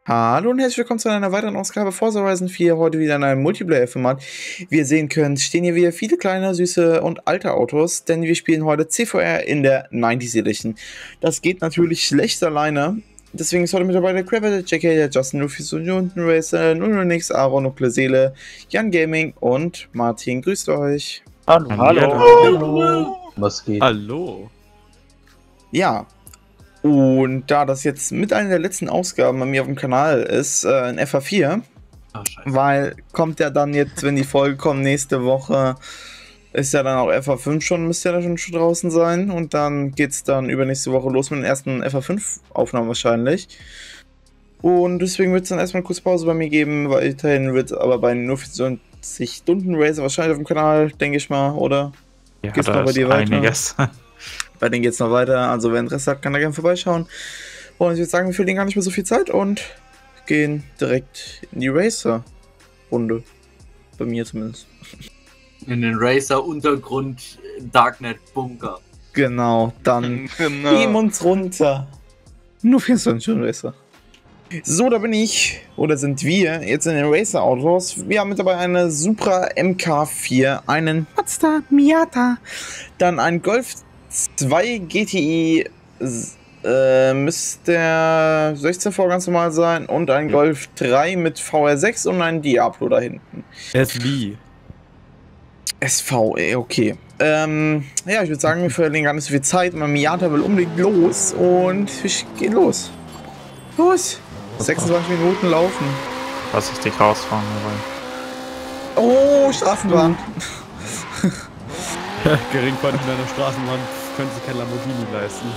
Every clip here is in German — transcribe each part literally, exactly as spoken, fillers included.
Hallo und herzlich willkommen zu einer weiteren Ausgabe Forza Horizon vier, heute wieder in einem Multiplayer-Format. Wie ihr sehen könnt, stehen hier wieder viele kleine, süße und alte Autos, denn wir spielen heute C V R in der neunziger Edition. Das geht natürlich schlecht alleine, deswegen ist heute mit dabei der Crabber, der J K, der Justin, Rufus und Jonathan Racer, Nunix, Aaron, Nukle Seele, Jan Gaming und Martin. Grüßt euch. Hallo. Hallo. Hallo. Was geht? Hallo. Ja. Und da das jetzt mit einer der letzten Ausgaben bei mir auf dem Kanal ist, äh, in F A vier, Ach, weil kommt ja dann jetzt, wenn die Folge kommt, nächste Woche, ist ja dann auch F A fünf schon, müsste ja da schon, schon draußen sein. Und dann geht's dann übernächste Woche los mit den ersten F A fünf Aufnahmen wahrscheinlich. Und deswegen wird es dann erstmal eine kurze Pause bei mir geben, weiterhin wird aber bei nur vierundzwanzig Stunden Racer wahrscheinlich auf dem Kanal, denke ich mal, oder? Ja, Geht's da noch bei ist dir weiter? einiges. Bei denen geht's noch weiter, also wer Interesse hat, kann da gerne vorbeischauen. Und ich würde sagen, wir verlieren gar nicht mehr so viel Zeit und gehen direkt in die Racer-Runde. Bei mir zumindest. In den Racer-Untergrund Darknet-Bunker. Genau, dann Genau. geben uns runter. Nur vierundzwanzig Stunden Racer. So, da bin ich, oder sind wir, jetzt in den Racer-Autos. Wir haben mit dabei eine Supra M K vier, einen Mazda Miata, dann ein Golf zwei G T I, äh, müsste der sechzehn V ganz normal sein, und ein Golf drei mit V R sechs und ein Diablo da hinten. S V. S V, ey, okay. Ähm, ja, ich würde sagen, wir verlieren gar nicht so viel Zeit. Mein Miata will unbedingt los und ich gehe los. Los! sechsundzwanzig Minuten laufen. Was ich dich rausfahren wollen. Oh, Straßenbahn. Geringverdiener in der Straßenbahn können sich kein Lamborghini leisten.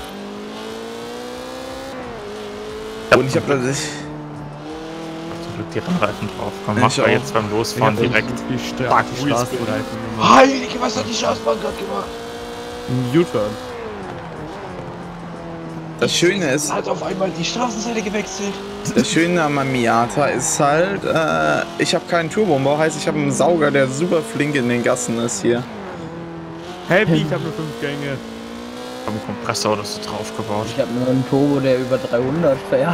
Und ich habe tatsächlich... Zum Glück die Rennreifen drauf. Komm, Ich mach mal auch. jetzt beim Losfahren direkt. Die Stra die Straßenreifen gemacht. Heilige, was hat die Straßenbahn gerade gemacht? Ein U-Turn. Das Schöne ist, Hat auf einmal die Straßenseite gewechselt. das Schöne an meinem Miata ist halt, äh, ich habe keinen Turboumbau, heißt ich habe einen Sauger, der super flink in den Gassen ist hier. Heavy, ich habe nur fünf Gänge. Ich hab einen Kompressor oder so drauf gebaut. Ich habe nur einen Turbo, der über dreihundert fährt.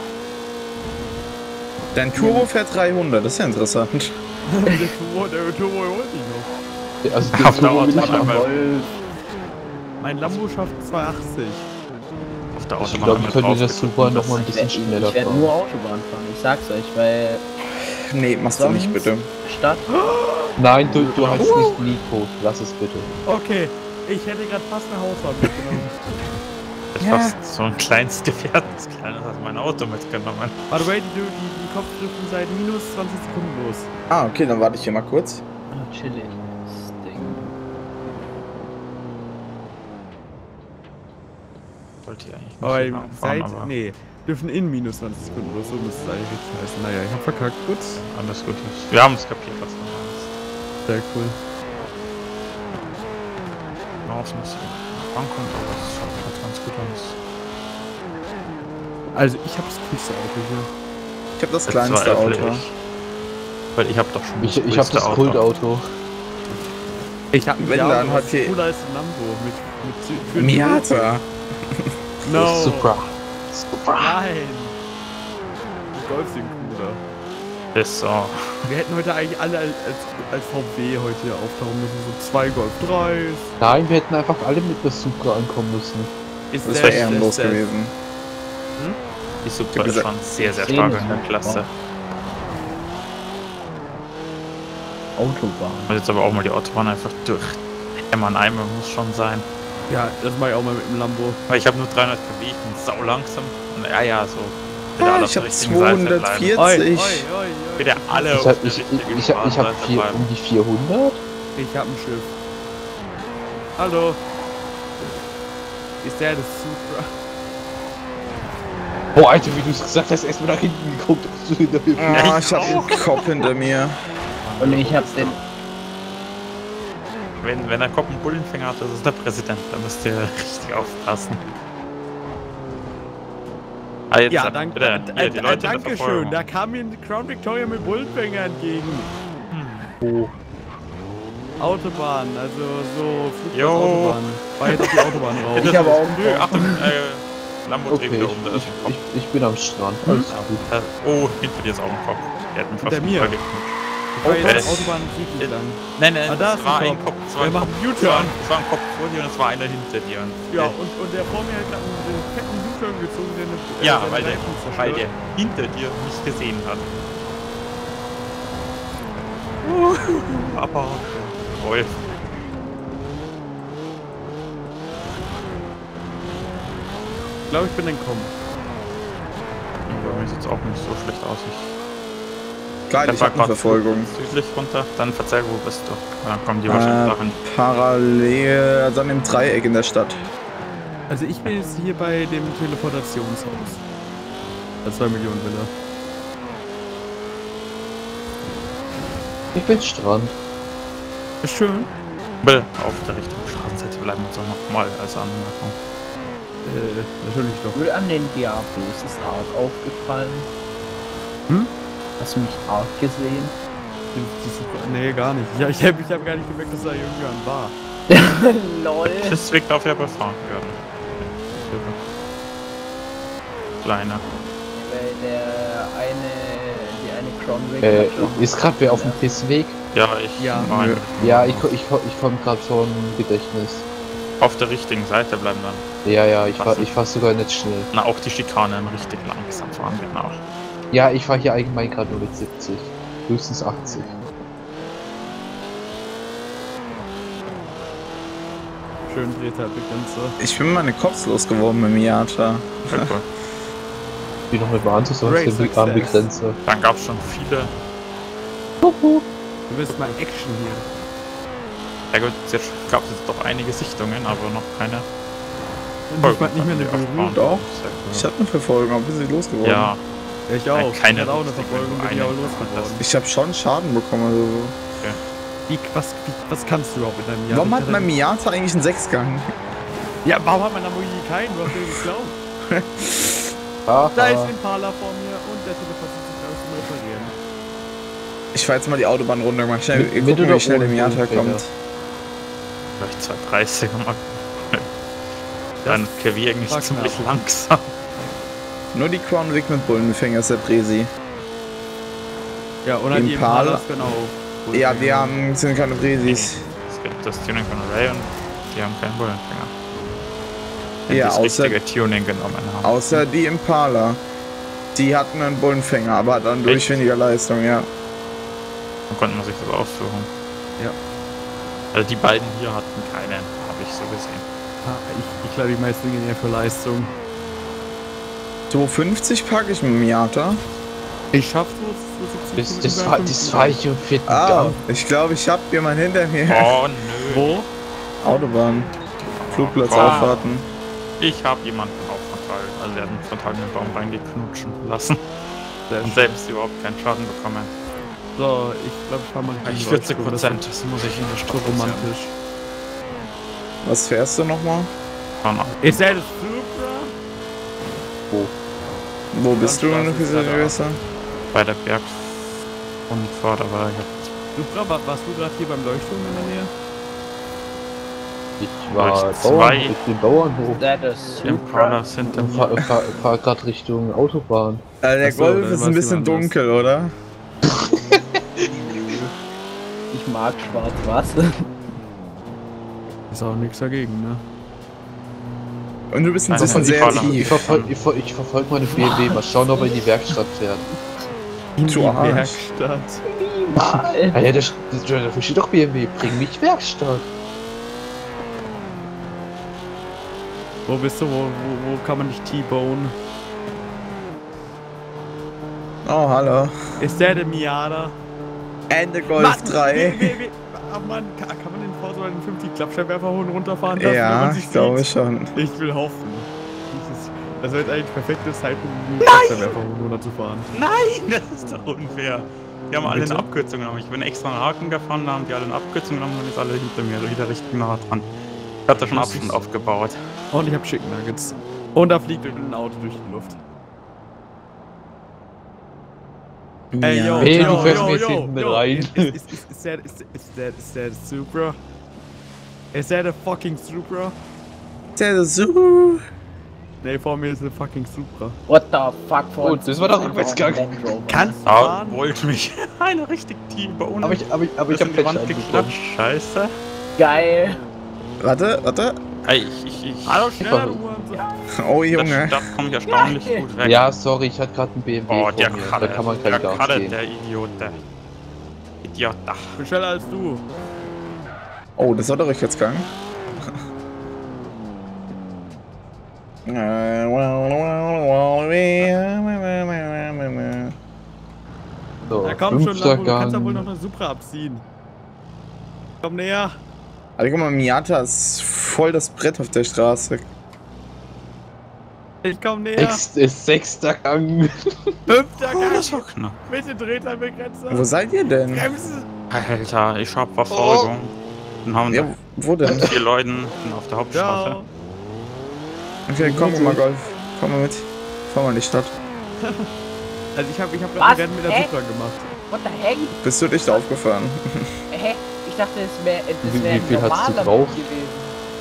Dein Turbo fährt dreihundert, das ist ja interessant. Der Turbo, der Turbo holt ich noch. Also Auf der Autobahn ich einmal. Mein Lambo schafft zweihundertachtzig. Auf der Ich Autobahn glaube, einmal ich könnte drauf das geguckt. Super noch mal ein bisschen Ich schneller werde fahren. nur Autobahn fahren, ich sag's euch, weil Nee, machst du nicht, bitte. Stadt. Nein, du, du heißt nicht Nico. Lass es bitte. Okay, ich hätte gerade fast eine Hausfahrt mitgenommen. Das ist fast so ein kleines Gefährt, das kleiner als mein Auto mitgenommen. By the way, die, die, die Kopfdrücken seit minus zwanzig Sekunden los. Ah, okay, dann warte ich hier mal kurz. Ah, chillig. Das Ding. Wollte ich eigentlich nicht Aber so lang fahren, seit, aber nee, dürfen in minus zwanzig Sekunden los, so müsste es eigentlich richtig heißen. Naja, ich hab verkackt, gut. alles gut. Wir haben es kapiert, was du meinst. Sehr cool. Laufen ist ankommt, aber es schaut halt ganz gut aus. Also, ich habe das coolste Auto hier. Ich habe das Jetzt kleinste zweifle Auto. ich. Weil ich habe doch schon Ich, ich habe das Auto. Kultauto. Ich hab ein Wenn, Auto, dann hat was hier- cooler als ein Lambo. Mit, mit, für Miata. No. Supra. Supra. Nein. Die Golf sind cooler. Ist so. Wir hätten heute eigentlich alle als, als, als V W heute hier auftauchen müssen. So zwei Golf drei. Nein, wir hätten einfach alle mit der Supra ankommen müssen. Ist Das der- wäre ehrenlos ist der- gewesen. Die Super Ich hab ist gesagt, schon sehr, sehr sehen stark ist in der halt Klasse. Autobahn. Und jetzt aber auch mal die Autobahn einfach durch. Hämmern einmal muss schon sein. Ja, das mach ich auch mal mit dem Lambo. Weil ich habe nur dreihundert Kilometer, ich bin sau langsam. Und ja, ja, so. Bitte Ah, alle ich auf der habe richtigen Seite bleiben. zweihundertvierzig. Oi, oi, oi, oi. Bitte alle Ich auf hab, der ich, richtigen ich, ich, ich hab Fahrseite vier, bleiben. um die vierhundert. Ich hab ein Schiff. Hallo. Ist der das Supra? Boah, Alter, wie du es gesagt hast, erstmal nach hinten geguckt. Ob du hinter mir Ah, ich habe einen Kopf hinter mir. Und ich hab den. Wenn, wenn der Kopf einen Bullenfänger hat, das ist der Präsident. Da müsst ihr richtig aufpassen. Ah, jetzt Ja, dann danke. bitte, Äh, hier, die äh, Leute in der Dankeschön. Verfolgung. Da kam mir ein Crown Victoria mit Bullenfänger entgegen. Oh. Autobahn, also so Jo. Flugzeug-Autobahn. War jetzt auf die Autobahn raus. Bitte, Ich habe auch Nö, Achtung, äh, Lambo Okay, dreht wieder um, da ich, ist ein Kopf. ich, ich bin am Strand. Alles gut. Äh, Oh, hinter dir ist auch ein Kopf. Der hat mich fast Hinter mir? runtergeknutscht. Ich war Okay. jetzt Autobahn südlich lang. Nein, nein, Ah, da es ist war ein ein Kopf. Kopf. Es war Der ein macht Kopf, einen es war, U-Turn. es war ein Kopf vor dir und es war einer hinter dir. Und Ja, der- und, und der vor mir hat gerade einen fetten U-Turn gezogen, der eine, äh, ja seine weil, der, Reifen zerstört. weil der hinter dir nicht gesehen hat. Aber Wolf. Ich glaube, ich bin entkommen. Bei mir sieht es auch nicht so schlecht aus. Ich Geil, ich fahr hab eine grad Verfolgung. südlich runter. Dann verzeih, wo bist du? Dann kommen die wahrscheinlich Äh, dahin. parallel, also an dem Dreieck in der Stadt. Also ich bin jetzt hier bei dem Teleportationshaus. Der zwei Millionen Villa. Ich bin Strand. Ist schön. Bill, auf der richtigen Straßenseite bleiben und so nochmal als Anmerkung. Äh, natürlich doch. Wohl an den Diablos ist arg aufgefallen. Hm? Hast du mich arg gesehen? Die, die super, nee, gar nicht. Ja, ich habe ich hab gar nicht gemerkt, dass da irgendjemand war. Lol. Deswegen darf er befahren werden. Kleiner. Weil der eine, die eine Cronwick Äh, hat schon- ist gerade wer auf dem Pissweg? Ja, ich Ja. meine, Ja, ich, ko- ich, ko- ich komme gerade vom Gedächtnis. auf der richtigen Seite bleiben dann. Ja, ja, ich Was fahr, denn? ich fahr sogar nicht schnell. Na, auch die Schikanen richtig langsam fahren, genau. Ja, ich fahr hier allgemein gerade nur mit siebzig. Höchstens achtzig. Schön dreht halt die Grenze. Ich bin meine Cops losgeworden mit Miata. Voll cool. Wie noch eine Bahn zu sonst Great sind die an die success. Grenze. Dann gab es schon viele. Du willst mal Action hier. Ja gut, jetzt gab es jetzt doch einige Sichtungen, aber noch keine. Nicht mal, nicht mehr eine die aufbauen. Berührung. Doch. Sehr cool. Ich hatte eine Verfolgung, aber wir sind losgeworden. Ja, Ja, ich auch. Ja, keine ich hatte auch eine richtige, Verfolgung, bin eine ich aber war losgeworden. Ich habe schon Schaden bekommen. Also. Wie, was, wie, was kannst du überhaupt mit deinem Jahr? Warum hat mein Miata eigentlich einen Sechsgang? Ja, warum hat mein Lamborghini keinen? Du hast den geklaut. Haha. Da ist Impala vor mir und der teleportiert sich gerade zum Reparieren. Ich fahr jetzt mal die Autobahn runter. Mal schnell, Mit- wir mit gucken, oder wie schnell der ohne Miata Bodenfänger? kommt. vielleicht zwei dreißiger mal. Dann Klavier eigentlich war ziemlich knapp. langsam. Nur die Crown Vic mit Bullenfänger ist der Presi. Ja, und dann die Impala. Impalas genau. Ja, wir haben, sind keine Presis. Es gibt das Tuning von Ray und die haben keinen Bullenfänger. Wenn Ja, die das außer- richtige Tuning genommen haben. Außer die Impala. Die hatten einen Bullenfänger, aber hat dann durch Echt? weniger Leistung, ja. Dann konnte man sich das aussuchen. Ja. Also die beiden hier hatten keinen, habe ich so gesehen. Ah, ich, ich glaube, die meisten gehen eher für Leistung. zweihundertfünfzig packe ich mit dem Miata. Ich schaff so Das, das, fahr, das fahr ich im vierten Ah, Gang. ich glaube, ich hab jemanden hinter mir. Oh nö. Wo? Autobahn. Flugplatz Ah. aufwarten. Ich habe jemanden auch verteilt. Also er hat einen verteilt Baum reingeknutschen lassen. Und selbst überhaupt keinen Schaden bekommen. So, ich glaube, ich fahr mal Richtung vierzig Leuchtturm. Prozent, das muss ich in der Das ist Stadt so romantisch. Was fährst du nochmal? fahren. Ist der das Supra? Wo bist du in der Landstraße ist da da. Gewässer? Bei der Berg und vor, da war ich Supra, war, warst du gerade hier beim Leuchtturm in der Nähe? Ich war Durch zwei. Bauern, ich bin Bauernhof. That is Impala super. hinter Und mir. fahr, fahr, fahr gerade Richtung Autobahn. Äh, der Ach so, Golf dann ist war's ein bisschen jemand anders. dunkel, oder? Ich mag schwarz-was. Ist auch nichts dagegen, ne? Und du bist ein Nein, bisschen die sehr Faller. Ich tief. verfolge ich, ver- ich verfolg meine B M W, mal schauen, ob er in die Werkstatt fährt. In Du die Arsch. Werkstatt. Ah ja, da da- da steht doch B M W, bring mich Werkstatt. Wo bist du? Wo, wo, wo kann man dich T-Bone? Oh, hallo. Ist der der Miata? Ende Golf Mann, drei. Wie, wie, wie, ach Mann, kann, kann man den Forza fünfzig Klappscheinwerfer hoch und runterfahren lassen, wenn Ja, man sich ich glaube sieht? schon. Ich will hoffen. Dieses- Das wäre jetzt eigentlich der perfekte Zeitpunkt, um den Klappscheinwerfer hoch und runter zu fahren. Nein, das ist doch unfair. Die haben alle Bitte? eine Abkürzung genommen. Ich bin extra einen Haken gefahren, da haben die alle eine Abkürzung genommen und jetzt alle hinter mir wieder richtig nah dran. Ich hab da schon Das Abstand ist- aufgebaut. Und ich hab Chicken Nuggets. Und da fliegt ein Auto durch die Luft. Ey, yo, Hey, yo, du fährst yo, mir jetzt yo, hinten mit yo. rein. Is, is, is, is, that, is, is, that, is that a Supra? Is that a fucking Supra? Der Su. Nee, vor mir ist eine fucking Supra. What the fuck? Vor Oh, uns das war doch ist Rückwärtsgang. ein Land Rover. Kannst du Ah, fahren? wollte mich. Eine richtig tiefe ohne. Aber ich, aber ich, aber ich bis hab in die Patch Wand eingeschlagen. geklatscht. Scheiße. Geil. Warte, warte. Ey, ich, ich, ich. Hallo, schneller, du Hurensohn. Oh, Das, Junge. das komme ich erstaunlich Geil. gut weg. Ja, sorry, ich hatte gerade einen B M W Oh, vor der mir. Kalle. Da kann man der kein Gas Kalle, geben. der Idiot. Der Idiot. Ach, Ich bin schneller als du. Oh, das war der Rückwärtsgang. So, Na komm schon, fünfter Lambo, du kannst ja wohl noch Gang. eine Supra abziehen. Komm näher. Also guck mal, Miata ist voll das Brett auf der Straße. Ich komm näher. Sechst, ist sechster Gang. Fünfter oh, Gang. das war knapp. Bitte dreht ein Begrenzer. Wo seid ihr denn? Bremsen. Alter, ich hab Verfolgung. Dann haben Ja, wir wo denn? vier Leuten bin auf der Hauptstraße. Ciao. Okay, komm mal, Golf. Komm mal mit. Fahr mal in die Stadt. Also ich hab, ich hab Was? gerade ein Rennen mit der Hä? Supra gemacht. What the heck? Bist du dicht aufgefahren? Hä? Ich dachte, es wäre Wie- es wär wie ein viel hast du normaler drauf? Weg gewesen.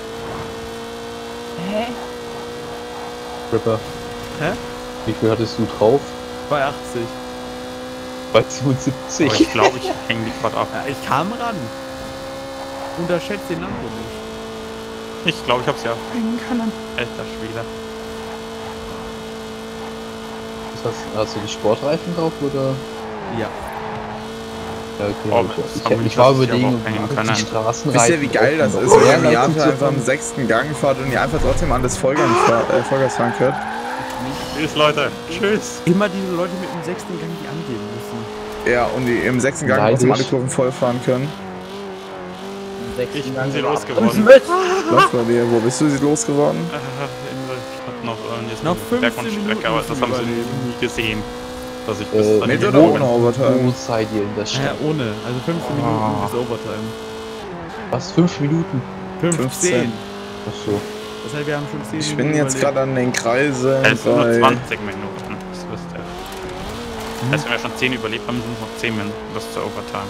Hä? Ripper. Hä? Wie viel hattest du drauf? Bei achtzig. Bei Aber siebenundsiebzig. ich glaube, ich häng die gerade ab. Ja, ich kam ran. Unterschätzt den Lambo nicht. Ich glaube, ich hab's ja hängen können. Alter Schwede. Was hast, hast du die Sportreifen drauf oder? Ja. Ja, okay. Oh, ich, das ich, haben wir ich nicht, war dass ich überlegen, aber ob auch hängen ich können. die Straßenreifen. Wisst ihr, wie geil das offen ist, noch wenn der mehr Miata Leistung zu einfach im fahren? sechsten Gang fährt und ihr einfach trotzdem an das Vollgas, äh, Vollgas fahren könnt? Tschüss, Leute. Tschüss. Immer diese Leute mit dem sechsten Gang, die angeben müssen. Ja, und die im sechsten Gang Neidisch. trotzdem alle Kurven voll fahren können. Im sechsten Ich bin Gang sie über losgeworden. abbremsen müssen. Was bei dir? Wo bist du sie losgeworden? Äh, in der Stadt noch, äh, jetzt Noch noch fünfzehn Bergbahnstrecke, Minuten aber das zum haben sie Überleben. nie gesehen. Dass ich Äh, bis dahin Mit oder gekommen ohne bin. Overtime? Wo seid ihr in der Ja, Stadt? ohne. Also fünfzehn Minuten Ah. bis Overtime. Was? Fünf Minuten? fünfzehn. Achso. Das heißt, wir haben schon zehn Ich Minuten bin jetzt überlebt. gerade an den Kreisen Es sind nur bei... zwanzig Minuten. Das wisst ihr. Das heißt, wenn wir schon zehn überlebt haben, sind es noch zehn Minuten bis zur Overtime.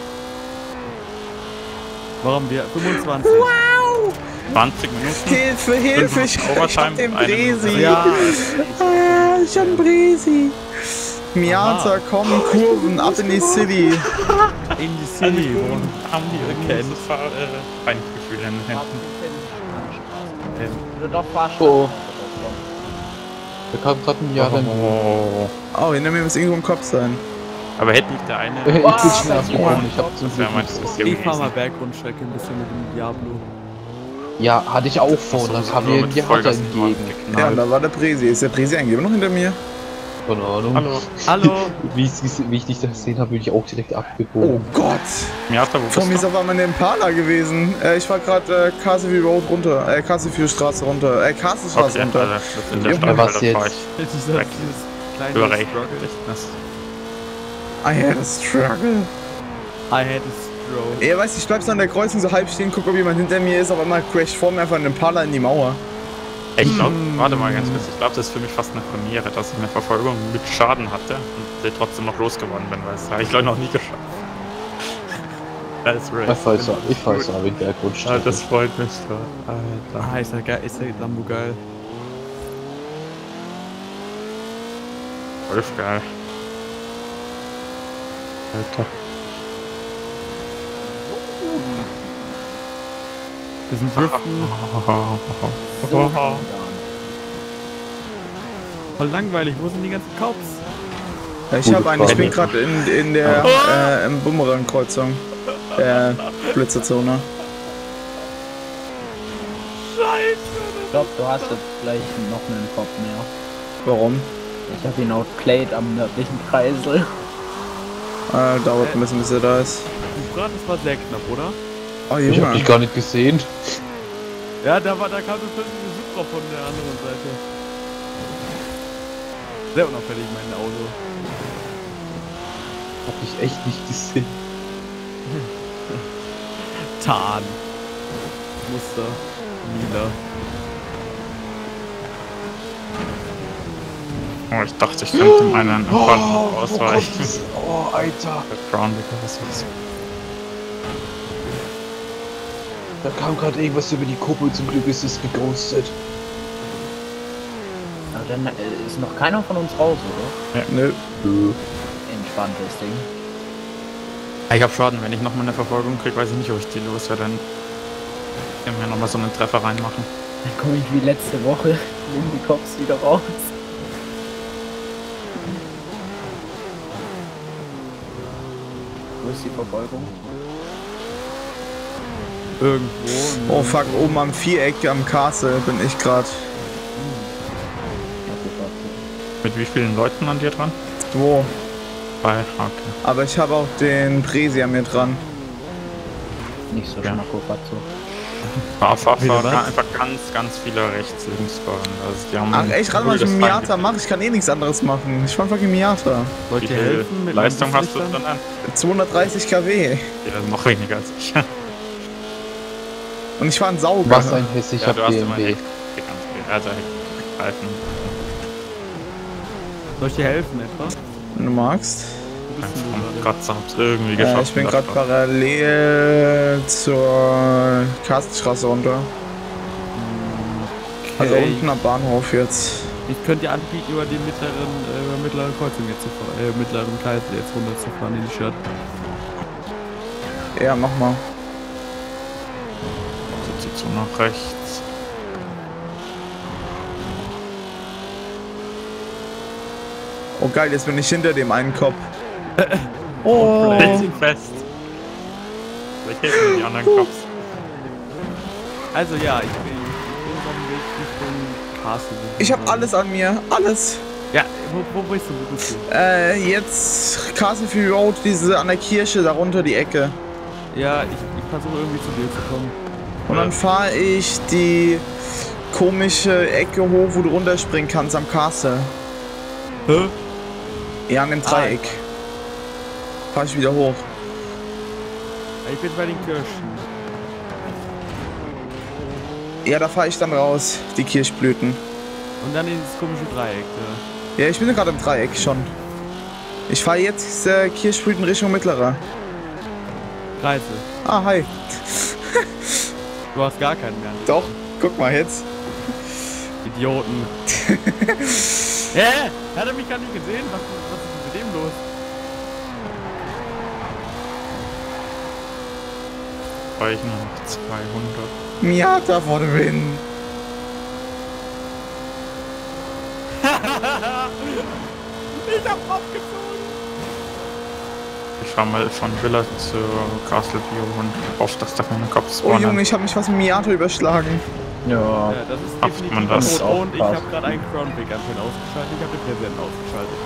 Warum wir? fünfundzwanzig. zwanzig Minuten. Hilfe, Hilfe, ich, ich hab Overtime, den eine Bresi. Minute. Ja. Ah, ich hab den Bresi. Miata, komm, Kurven, ab in die City. In die City. Warum? Haben die irgendwie Kennt. dieses Fahr- äh, Feingefühl in den Händen. Ähm, Oder doch Fahrstraße. Oh. Da kam gerade ein Jahr dann. Oh. Oh, hinter mir muss irgendwo ein Kopf sein. Aber hätte nicht der eine... Ich bin Wow, schon das abgekommen. Ich hab Das zum wäre Glück mein nichts Interesse ich fahr mal gewesen. Bergrundstrecke ein bisschen mit dem Diablo. Ja, hatte ich auch vor. Dann kam mir ein Jahr entgegen. Ja, und da war der Bresi. Ist der Bresi eigentlich immer noch hinter mir? Keine Ahnung. Hallo. Hallo. Wie, ich- wie ich dich da gesehen habe, bin ich auch direkt Oh abgebogen. Gott. Miata, wo Vor mir bist ist du? auf einmal eine Impala gewesen. Äh, ich war gerade äh, Carsey Road runter. Äh, Carsey Straße runter. Äh, Carsey Straße Okay, runter. Alter, das ist in der Ja, Stadt, was Alter, fahr jetzt? ich Dieser, Weg. dieses kleine über Struggle. Rechtnis. I had a struggle. I had a stroke. Ja, weißt du, ich bleib so an der Kreuzung so halb stehen, guck, ob jemand hinter mir ist, aber einmal crasht vor mir einfach ein Impala in die Mauer. Ich glaub, warte mal ganz kurz, ich glaube, das ist für mich fast eine Premiere, dass ich eine Verfolgung mit Schaden hatte und trotzdem noch losgeworden bin, weil das habe ich glaube noch nie geschafft. Das ist Ich real. fahr so, ich fahr so am Bergrutsch. Ah, das freut mich so. Alter. Ah, ist der geil, ist der Lambo geil. Voll geil. Alter. Wir sind driften. Voll langweilig. Wo sind die ganzen Cops? Ja, ich Gute habe einen, ich Frage. bin gerade in, in der äh, im Bumerang-Kreuzung. Der Blitzerzone. Ich glaube, du hast jetzt gleich noch einen Kopf mehr. Warum? Ich habe ihn outplayed am nördlichen Kreisel. Äh, dauert ein bisschen, bis er da ist. Die Brat, das war sehr knapp, oder? Oh, Ich hab Junge. dich gar nicht gesehen. Ja, da war, da kam so plötzlich eine Supra von der anderen Seite. Sehr unauffällig, mein Auto. Hab dich echt nicht gesehen. Tarn. Muster. Lila. Oh, ich dachte, ich könnte meinen Unfall wo ausweichen. kommt das? Oh, Alter. Ground oder was war's? Da kam gerade irgendwas über die Kuppel. Zum Glück ist es geghostet. dann äh, ist noch keiner von uns raus, oder? Ja. Nö. Entspanntes Ding. Ich hab Schaden, wenn ich nochmal eine Verfolgung kriege, weiß ich nicht, ob ich die los werde. Dann können wir nochmal so einen Treffer reinmachen. Dann komme ich wie letzte Woche in die Cops wieder raus. Wo ist die Verfolgung? Irgendwo. Oh fuck, oben am Viereck am Castle bin ich gerade. Mit wie vielen Leuten an dir dran? Wo? Bei, okay. Aber ich habe auch den Presi an mir dran. Nicht so Ja. Schnackofatzo. Fahr, fahr, Wieder fahr, was? einfach ganz, ganz viele rechts, links fahren. Also die haben Ach echt, gerade mal ich wildes Miata Feindgebiet. mache, ich kann eh nichts anderes machen. Ich fahr fucking Miata. Wollt Wie ihr viel helfen? Mit Leistung meinen hast du Lichtern? dann an? zweihundertdreißig Kilometer. Ja, noch weniger als ich. Und ich fahre einen Sauger. Was ein hässlicher Ja, du hast B immer M W. Heck, Heck ganz viel. Also Heckreifen. Soll ich dir helfen etwa? Wenn du magst. Wo bist denn du Vom gerade? Kratzer hab's irgendwie Äh, geschafft. ich bin Das gerade war- parallel zur Karstenstraße runter. Also Okay. unten am Bahnhof jetzt. Ich könnte dir anbieten, über die mittleren, äh, über mittlere Kreuzung jetzt zu fahren, äh, mittleren Kreis jetzt runterzufahren in die Stadt. Ja, mach mal. Also zieht so nach rechts. Oh geil, jetzt bin ich hinter dem einen Kopf. Oh. Hält ihn fest. Vielleicht helfen mir die anderen Cops. Also ja, ich bin, ich bin auf dem Weg Richtung Castle. Ich habe alles an mir. Alles. Ja, wo, wo bist du? Wo bist du? Äh, jetzt Castle Fury Road, diese an der Kirche, darunter die Ecke. Ja, ich, ich versuche irgendwie zu dir zu kommen. Und dann fahre ich die komische Ecke hoch, wo du runterspringen kannst am Castle. Hä? Ja, an dem Dreieck. Fahr ich wieder hoch. Ich bin bei den Kirschen. Ja, da fahre ich dann raus, die Kirschblüten. Und dann in dieses komische Dreieck. Ja. Ja, ich bin gerade im Dreieck schon. Ich fahre jetzt äh, Kirschblüten Richtung Mittlerer. Kreise. Ah, hi. Du hast gar keinen mehr. Doch, guck mal jetzt. Idioten. Hä? Hat er mich gar nicht gesehen? Was, was ist mit dem los? War ich nur noch zweihundert. Miata for the win. Ich hab abgezogen. Ich fahr mal von Villa zu Castle View und hoffe, dass da keine Cops Oh spawnen. Junge, ich habe mich fast mit Miata überschlagen. Ja. Ja, das ist Schafft definitiv man das? tot und ich Auch habe gerade einen Crownpick anscheinend ausgeschaltet. Ich habe den Präsidenten ausgeschaltet.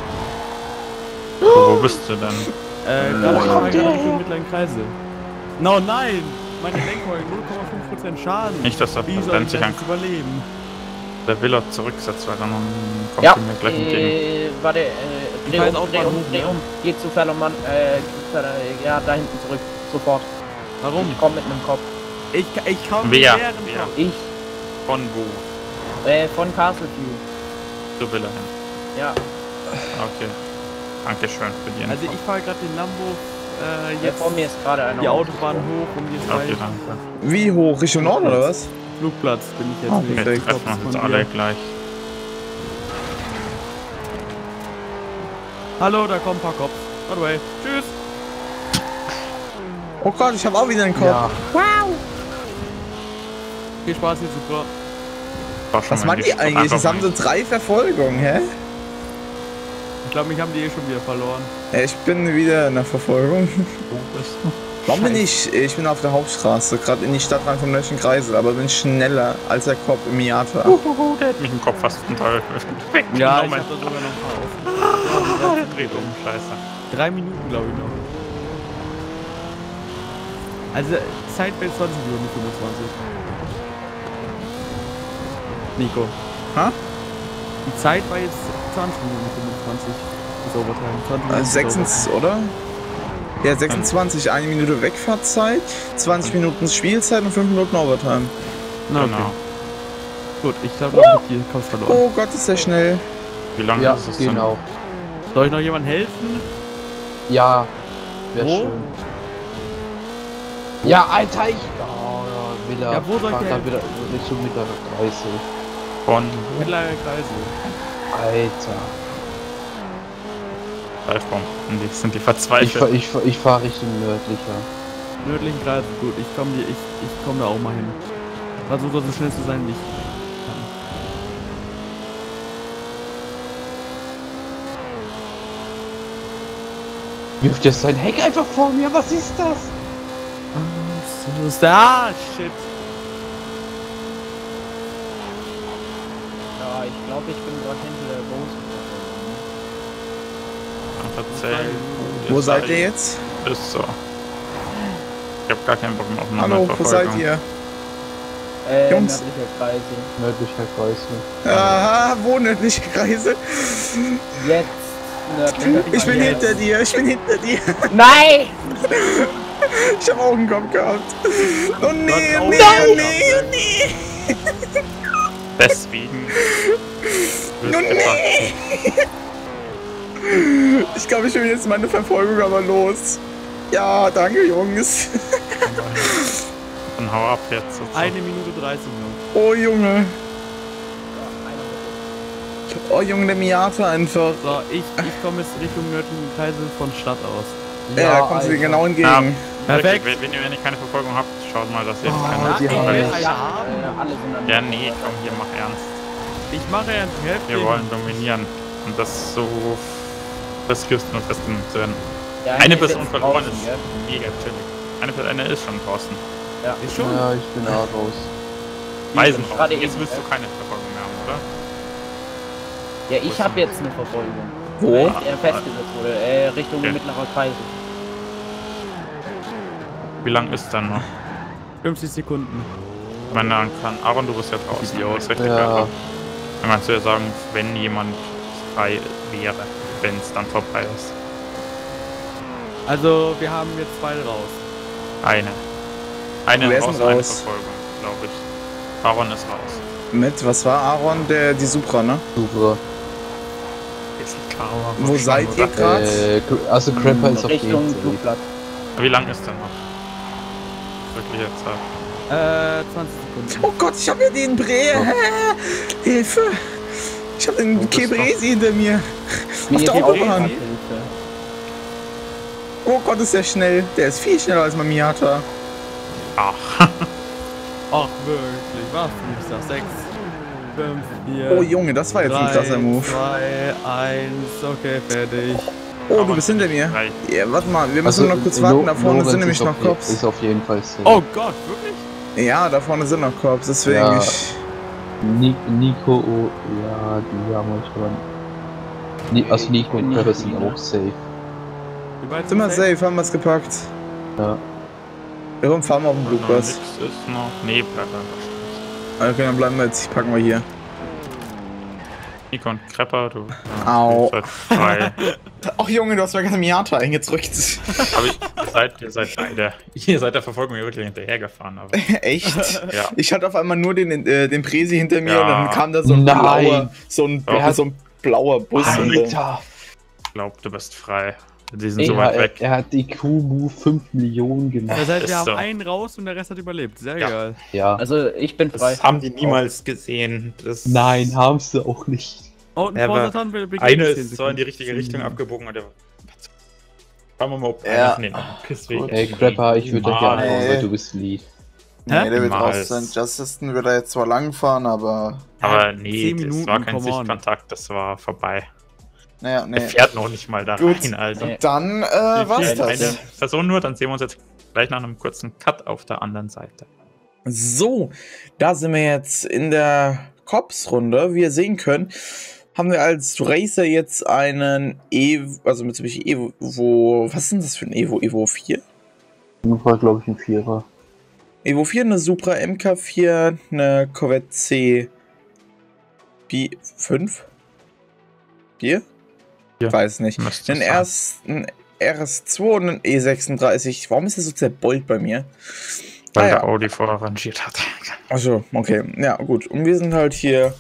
Wo, wo bist du denn? Äh, gerade ich fahre gerade Richtung mittleren Kreise. No, nein! Meine Lenkung null Komma fünf Prozent Schaden. Nicht, dass der Wie soll Präsident ich sich das an jetzt überleben? der Villa zurücksetzt, weil dann kommt Ja, er mir gleich entgegen. äh, warte, äh, Ich dreh fahr um, jetzt auch dreh mal um, hoch, dreh ne? um. Geh zu Ferlermann, äh, Ferler- ja, da hinten zurück. Sofort. Warum? Ich komm mit einem Kopf. Ich, ich kaum Wer? während Wer? noch. Ich, Von wo? äh, von Castle View. Zur Villa hin. Ja, Okay. Dankeschön für die Info. Also ich fahre gerade den Lambo äh, jetzt jetzt vor mir ist gerade einer. die Autobahn hoch, um jetzt Okay, gleich danke. Wie hoch? Richtung Norden oder was? Flugplatz bin ich jetzt. Ah, nicht. Okay, perfekt. treffen wir uns Von jetzt dir. alle gleich. Hallo, da kommen ein paar Cops. By the way. Tschüss. Oh Gott, ich habe auch wieder einen Kopf. Ja, Viel Spaß hier, super. War schon Was mal machen die Stadt eigentlich? einfach Das haben mal- so drei Verfolgungen, hä? Ich glaube, mich haben die eh schon wieder verloren. Ja, ich bin wieder in der Verfolgung. Wo bist du? Warum bin ich? Ich bin auf der Hauptstraße, gerade in die Stadt rein vom Löschen Kreisel, aber bin schneller als der Kopf im Miata. Uhuhu, der hat mich im Kopf fast einen Teil weg. Ja, ich habe da sogar noch ein paar offen. Der dreht um, scheiße. Drei Minuten, glaube ich, noch. Also, Zeit bei zwanzig Minuten, fünfundzwanzig. Nico. Ha? Die Zeit war jetzt zwanzig Minuten, fünfundzwanzig. Das Overtime. zwanzig Minuten Also ist sechsundzwanzig, oder? Ja, sechsundzwanzig, eine Minute Wegfahrtzeit, zwanzig Minuten Spielzeit und fünf Minuten Overtime. Na, okay. Genau. Gut, ich glaube, noch hier kommst verloren. Oh Gott, ist der schnell. Wie lange ja, ist es denn? genau. Soll ich noch jemand helfen? Ja, wäre Wo? schön. Ja, Alter, ich... Oh, ja, wieder. Ja, wo soll ich fahr dir da helfen? wieder Richtung mittlere Kreise. Von Mittlere Kreise. Alter. Steifbaum. Und die sind die Ich, fahr, verzweifelt. ich, fahr, ich fahr Richtung nördlicher. Nördlichen Kreise, gut. Ich komme ich, ich komm da auch mal hin. Versuch doch so schnell zu sein wie ich kann. Wirft jetzt sein Heck einfach vor mir, was ist das? So ist der. Ah, shit. Ja, ich glaube, ich bin gerade hinter der großen. Erzählt. Wo seid ihr jetzt? Ist so. Ich hab gar keinen Bock mehr auf eine Hallo, wo seid ihr? Äh, Jungs. nördlicher Kreise. Nördlicher Kreise. Aha, wo nördliche Kreise? Jetzt nördlicher Kreise. Ich bin hinter dir, ich bin hinter dir. Nein! Ich hab Augenkopf gehabt. Oh nee, Gott, nee, Augen nee, gehabt. nee. Deswegen. Oh nee. Ich glaube, ich will jetzt meine Verfolgung aber los. Ja, danke, Jungs. Dann hau ab jetzt. Eine Minute dreißig noch. Oh, Junge. Oh, Junge, der Miata einfach. So, ich, ich komme jetzt Richtung nördlichen Kreise von Stadt aus. Ja, da kommst du dir genau entgegen. Ja. Perfekt. Wenn, wenn ihr wenn ihr keine Verfolgung habt, schaut mal, dass ihr jetzt Oh, keine die haben Verfolgung wir. Ja, haben. äh, alle sind an Ja, nee, komm, hier, mach ernst. Ich mache ja die Hälfte. Wir wollen dominieren. Und das so riskierst du nur festem zu werden. Ja, Eine ist Person jetzt verloren draußen, ist gell? mega chillig. Eine Person eine ist schon draußen. Ja. Ich schon? Ja, ich bin auch raus. Weisen sind raus. gerade Jetzt eben, willst du äh, keine Verfolgung mehr haben, oder? Ja, ich habe jetzt eine Verfolgung. Wo? Weil der festgesetzt wurde. Äh, Richtung Okay. mittlerer Kreise. Wie lang ist dann noch? fünfzig Sekunden. Ich meine, dann kann Aaron, du bist ja draußen. Idiot. Das ist richtig Ja. geil. Dann kannst du ja sagen, wenn jemand frei wäre, wenn es dann vorbei ist. Also, wir haben jetzt beide raus. Eine. Eine Wer ist raus, denn eine raus? Verfolgung, glaube ich. Aaron ist raus. Mit, was war Aaron? Der, die Supra, ne? Super. Ist klar, aber Wo schon, seid ihr oder? gerade? Äh, also Crapper ist auf jeden Richtung Fall. Flugplatz. Wie lang ist denn noch? Wirklich jetzt. äh, Äh, zwanzig Sekunden. Oh Gott, ich habe ja den Bre. Hä? Hilfe. Ich habe den Wo bist du? Kebresi hinter mir. Auf Mir der die Autobahn. Hilfe. Oh Gott, ist der schnell. Der ist viel schneller als mein Miata. Ach. Ach, wirklich? Was? Ich sag sechs, fünf, vier. Oh Junge, das war jetzt ein krasser Move. zwei, eins, okay, fertig. Oh, du bist hinter mir. Drei. Ja, warte mal, wir Also, müssen noch kurz warten. Da vorne Lorenz sind nämlich ist noch auf je- Cops. Ist auf jeden Fall safe. Oh Gott, wirklich? Ja, da vorne sind noch Cops, deswegen Ja. ich. Ni Nico, oh, ja, die haben euch schon. Ni also Nico und Crapper sind auch safe. Wie weit Sind wir safe? safe, haben wir es gepackt. Ja. Warum fahren wir auf den Noch Blutpass? nix ist noch. Nee, bleibt einfach. Okay, dann bleiben wir jetzt. Packen wir hier. Nico und Krepper, du. Au. Ihr seid frei. Ach Junge, du hast mir gerade Miata eingedrückt. Aber ich, ihr seid, ihr seid beide. Ihr seid der Verfolgung hier wirklich hinterhergefahren, aber. Echt? Ja. Ich hatte auf einmal nur den, äh, den Presi hinter mir Ja. und dann kam da so ein Nein. blauer, so ein, Ja. so ein blauer Bus. und, äh, Alter! Ich glaub, du bist frei. Die sind Ja, so Ja, weit er, weg. er hat die Q-Move fünf Millionen gemacht. Das heißt, Ist wir haben so. einen raus und der Rest hat überlebt. Sehr Ja. geil. Ja. Also, ich bin frei. Das haben die niemals gesehen. Das Nein, haben sie auch nicht. Oh, und Er war- Satan will Eine ist zwar in die richtige Richtung abgebogen, aber der. Schauen wir mal, ob Ja. einer von den Pisswegen. Ey, Crapper, ich würde da gerne Ey. raus, weil du bist Lead. Hä? Nee, der wird Niemals. raus sein. Justin wird da jetzt zwar lang fahren, aber. Aber nee, Zehn das Minuten, war kein come on. Sichtkontakt, das war vorbei. Naja, Er nee. fährt noch nicht mal da Gut. rein, also. Nee. Dann, äh, war's Eine das. Person nur, dann sehen wir uns jetzt gleich nach einem kurzen Cut auf der anderen Seite. So, da sind wir jetzt in der Cops-Runde. Wie ihr sehen könnt, haben wir als Racer jetzt einen Evo, also Mitsubishi Evo, was ist denn das für ein Evo? Evo vier? Das war, glaube ich, ein Vierer. Evo vier, eine Supra M K vier, eine Corvette C B fünf? vier? Ja. Weiß nicht. Müsste Einen es sein. ersten R S zwei und einen E sechsunddreißig. Warum ist der so zerbeult bei mir? Weil Ah, ja. der Audi vorher rangiert hat. Achso, okay. Ja, gut. Und wir sind halt hier.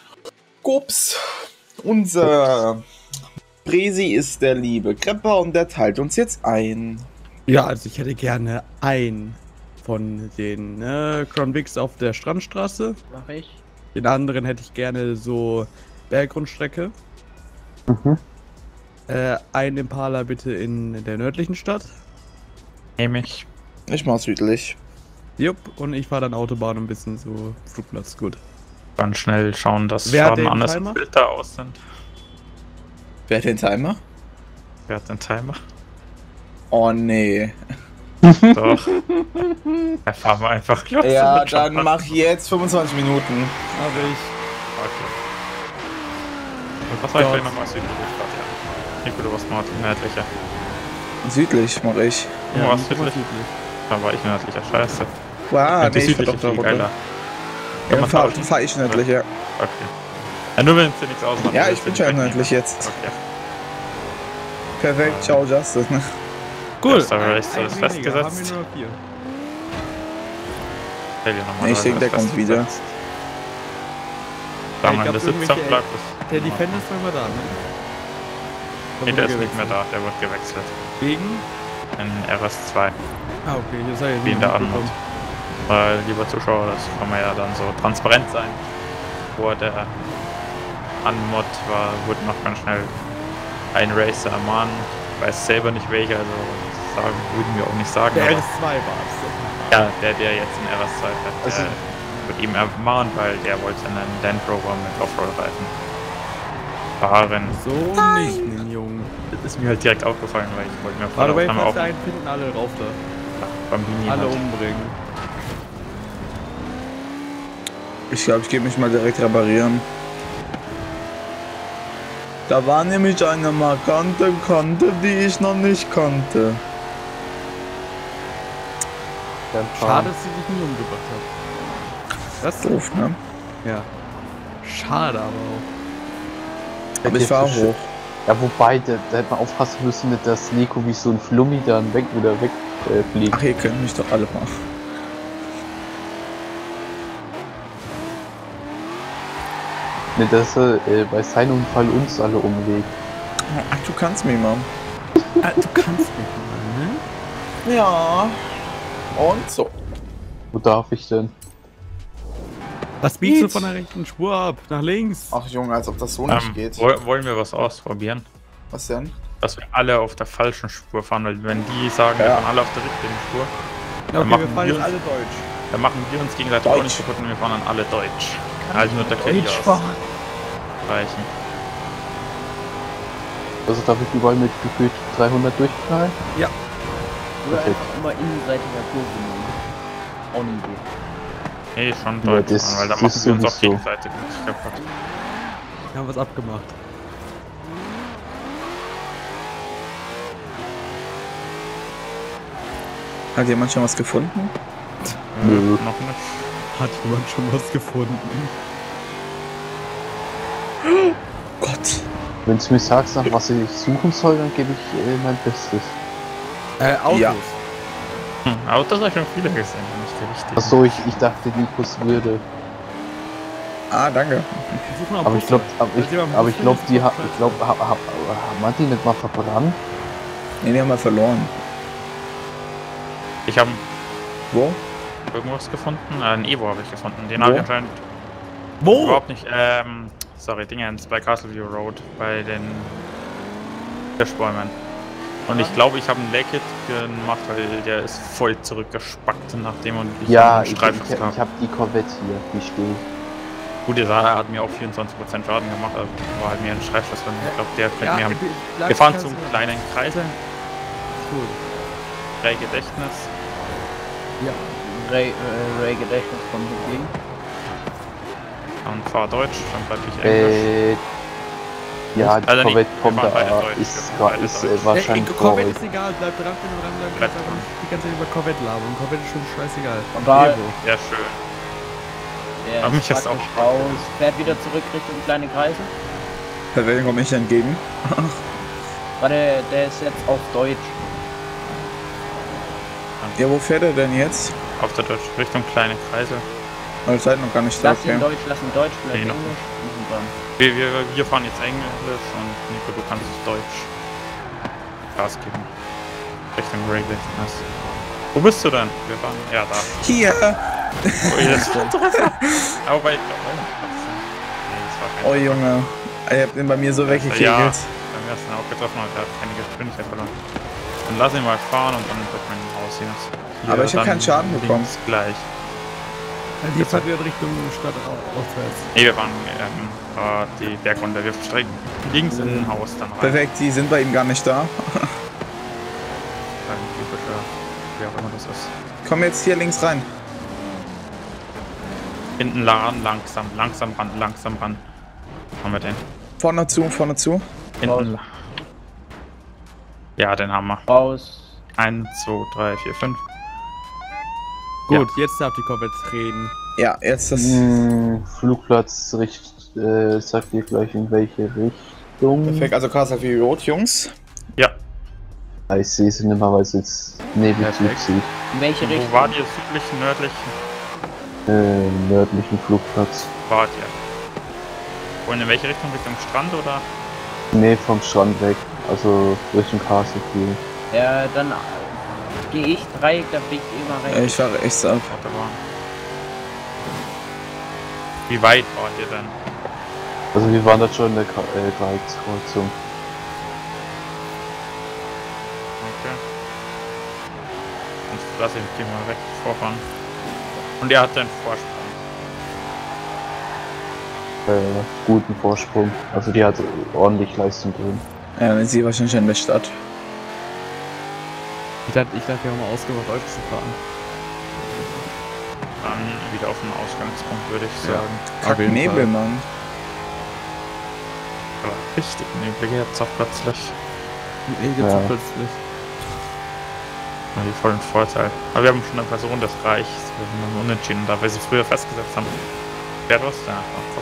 Gups. Unser Presi ist der liebe Krepper und der teilt uns jetzt ein. Ja, also ich hätte gerne einen von den äh, Crown Vics auf der Strandstraße. Mach ich. Den anderen hätte ich gerne so Bergrundstrecke. Mhm. Äh, ein Impala bitte in der nördlichen Stadt. Nehme ich. Ich mach südlich. Jupp, und ich fahre dann Autobahn ein bisschen so Flugplatz, gut. Ganz schnell schauen, dass Wer hat Schaden den anders Timer? Filter aus sind. Wer hat den Timer? Wer hat den Timer? Oh nee. Doch. Da fahren wir einfach los. Ja, mit Schaden. dann mach jetzt fünfundzwanzig Minuten. Aber ich. Okay. Und was war ich gleich nochmal südlich? Ja. Nico, du warst Martin nördlicher. Südlich mach ich. Du Ja, warst nicht südlich. Da war ich nördlicher. Scheiße. Wow, Und die nee, ich fahr südliche doch da viel runter. geiler. Ja, Kann dann man fahr, tauschen? fahr ich nördlich, ja. Okay. Ja, nur wenn es dir nichts ausmacht. Ja, willst ich du bin die schon wegnehmen. nördlich jetzt. Okay. Perfekt, ciao Justin. Cool. Erster Race Ein- ist ein festgesetzt. weniger, haben wir nur noch vier. Stell dir nochmal Ich da, denke, das der kommt wieder. festgesetzt. Ja, Da ich man glaub, Besitzer irgendwelche- bleibt es. Der Defender ist noch immer da, ne? Nee, der ist nicht mehr da, der wird gewechselt. Wegen? In R S zwei. Ah, okay, das sei ja Wie in der Anmod. mitbekommen. Weil, lieber Zuschauer, das kann man ja dann so transparent sein. Vor der Anmod war, wurde noch ganz schnell ein Racer ermahnt. Ich weiß selber nicht welcher, also sagen, würden wir auch nicht sagen. Der aber R S zwei war es. ja, der, der jetzt in R S zwei fährt, Also- der wird ihm ermahnt, weil der wollte einen Land Rover mit Offroad-Reifen fahren. So nicht, den Jungen. Das ist mir halt direkt aufgefallen, weil ich wollte mir Warte, vorher aber auf jetzt einen finden alle rauf da. beim Mini Alle halt. umbringen. Ich glaube, ich gehe mich mal direkt reparieren. Da war nämlich eine markante Kante, die ich noch nicht kannte. Dann Schade, fahren. dass sie sich nie umgebracht hat. Das? Doof, ne? Ja. Schade aber auch. Aber ich fahr hoch. Ja, wobei, da, da hätte man aufpassen müssen, nicht, dass Nico wie so ein Flummi dann weg wieder weg äh, fliegt. Ach, ihr könnt mich doch alle mal. Nicht, dass er äh, bei seinem Unfall uns alle umlegt. Ach, du kannst mich mal. Ah, du kannst mich mal, ne? Ja. Und so. Wo darf ich denn? Was biegst du Jetzt. von der rechten Spur ab? Nach links? Ach Junge, als ob das so nicht Ähm, geht. woll- wollen wir was ausprobieren? Was denn? Dass wir alle auf der falschen Spur fahren, weil wenn die sagen, wir Ja. fahren alle auf der richtigen Spur, Ja, dann okay, wir machen fahren wir jetzt uns- alle Deutsch. dann machen wir uns gegenseitig Deutsch. auch nicht kaputt und wir fahren dann alle Deutsch. Also nur der Kelly reichen. Also darf ich überall mit gefühlt dreihundert durchknallen? Oder Perfekt. einfach immer innenseitiger Kurve nehmen. Auch nie Idee. Nee, schon Ja, Deutsch, das fahren, weil da ist machen wir uns auch sowieso. gegenseitig nicht kaputt. Wir haben was abgemacht. Hat jemand schon was gefunden? Nö. Nö. Noch nicht. Hat jemand schon was gefunden? Gott. Wenn du mir sagst, nach was ich suchen soll, dann gebe ich äh, mein Bestes. Äh, Autos. Ja. Hm, Autos habe ich schon viele gesehen, nicht die richtigen. Achso, ich, ich dachte, Nikos würde. Ah, danke. Wir suchen auch Aber ich Busse. glaube, aber Falls ich, jemand aber Bus ich glaube, findet, die ist ha, das ich glaube, ha, ha, haben wir die nicht mal verbrannt? Nee, die haben wir verloren. Ich habe Wo? irgendwas gefunden, äh, ein Evo habe ich gefunden. Den Wo? habe ich anscheinend Wo? überhaupt nicht, ähm, sorry, Dingens, bei Castleview Road, bei den Fischbäumen. Und ich glaube, ich habe einen Leckit gemacht, weil der ist voll zurückgespackt, nachdem und ich Ja, einen ich, ich, Streifen ich, kam. ich habe die Corvette hier, die steht. Gut, der Saar hat mir auch vierundzwanzig Prozent Schaden gemacht, aber war halt mir ein Schreibschluss drin. Ich glaube, der fällt mir am. Wir fahren zum kleinen Kreisel, Cool. drei Gedächtnis. Ja. Ray, äh, Ray Gedächtnis von Hingegen. Und fahr Deutsch, dann bleib ich Englisch. Äh, ja, die Also nicht, Corvette wir kommt fahren beide da, Deutsch, ist, wir fahren gra- beide ist äh, Deutsch. wahrscheinlich Ja, Corvette voll. ist egal, bleib dran, wenn du dran bleibst. Bleib Bleib dran. die ganze Zeit über Corvette labern. Corvette ist schon scheißegal. Egal. Evo. Sehr schön. Der Aber mich ist ist auch praktisch raus, fährt wieder zurück Richtung kleine Kreise. Per welchen komme ich entgegen? Warte, der ist jetzt auf Deutsch. Ja, wo fährt er denn jetzt? Auf der Deutsch Richtung kleine Kreisel. Oh, ihr seid noch gar nicht da, Lass ihn okay. Deutsch, lass ihn Deutsch, vielleicht Nee, noch Englisch. Wir sind dran. Wir, wir, wir fahren jetzt Englisch und Nico, du kannst Deutsch Gas geben. Richtung Ray Gedächtnis. Wo bist du denn? Wir fahren. Ja, da. Hier! Oh, jetzt kommt aber bei. Nee, das war kein Oh Junge, ihr habt ihn bei mir so weggekegelt. Ja, beim ersten auch getroffen, aber er hat keine Geschwindigkeit verloren. Dann lass ihn mal fahren und dann wird man ihn raus hier. Hier Aber ich hab dann keinen Schaden bekommen. links Gleich. Die fährt wieder Richtung Stadt aufwärts. Nee, wir waren ähm, äh, die Bergunter. Wir steigen links in ein Haus dann rein. Perfekt, die sind bei ihm gar nicht da. Ein typischer, wie auch immer das ist. Komm jetzt hier links rein. Hinten ran, langsam, langsam ran, langsam ran. Haben wir den. Vorne zu, vorne zu. Hinten. la- Ja, den haben wir. Raus. eins, zwei, drei, vier, fünf. Gut, jetzt darf die Kopf jetzt reden. Ja, jetzt das. Hm, Flugplatz richt, äh, sagt ihr gleich in welche Richtung? Perfekt, also Castle Fury Road, Jungs. Ja. Ah, ich sehe sie nicht mehr, weil es jetzt Nebelzug Perfekt. sieht. In welche Wo Richtung? wart ihr? Südlich, nördlich? Äh, nördlichen Flugplatz. Wart ihr? Und in welche Richtung? Richtung Strand oder? Nee, vom Strand weg. Also Richtung Castle Fury. Ja, dann gehe ich Dreieck, da bieg ich immer Äh, rechts. Ich fahre rechts ab. Autobahn. Wie weit wart ihr denn? Also wir waren da schon in der Ka äh, Dreieckskreuzung. Okay. Und lass ich die mal rechts vorfahren. Und ihr habt einen Vorsprung. Äh, guten Vorsprung. Also die hat ordentlich Leistung drin. Ja, dann ist sie wahrscheinlich in der Stadt. Ich dachte, ich dachte, wir haben ausgemacht, euch zu fahren. Dann wieder auf den Ausgangspunkt, würde ich Ja. sagen. Auf jeden Nebel, Fall. Mann. Aber richtig neblig jetzt auch plötzlich. Nee, jetzt Ja. so plötzlich. Haben die vollen Vorteil. Aber wir haben schon eine Person des Reichs. Wir sind dann unentschieden da, weil sie früher festgesetzt haben. Wer was? Ja, oh, guck.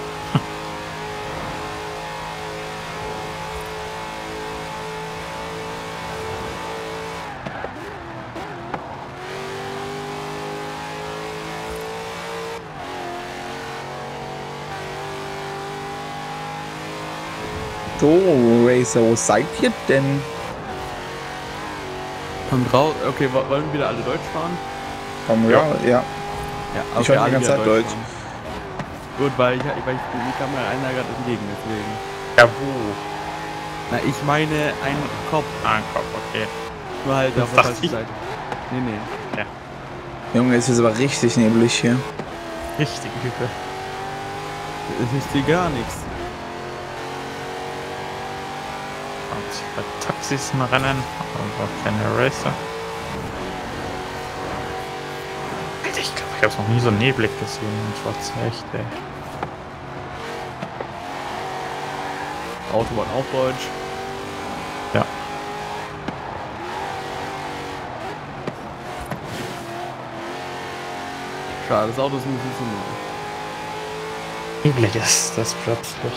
So, Racer, wo seid ihr denn? Kommt raus. Okay, wo- wollen wieder alle Deutsch fahren? Komm, Ja. ja, ja. Ja, Ich höre die ganze Zeit Deutsch. fahren. Gut, weil ich, weil ich, mir kam mir einer gerade entgegen, deswegen. Ja, wo? Na, ich meine ein Kopf. Ah, Kopf, okay. Nur halt Das auf der dachte falschen ich. Seite. Nee, nee. Junge, es ist aber richtig neblig hier. Richtig übel. Ich sehe gar nichts. Und bei Taxis ein Rennen, aber keine Racer. Alter, ich glaube, ich habe es noch nie so neblig gesehen. Ich war echt, ey. Autobahn auch Deutsch. Ja. Schade, das Auto ist nicht so neu. Neblig ist das plötzlich.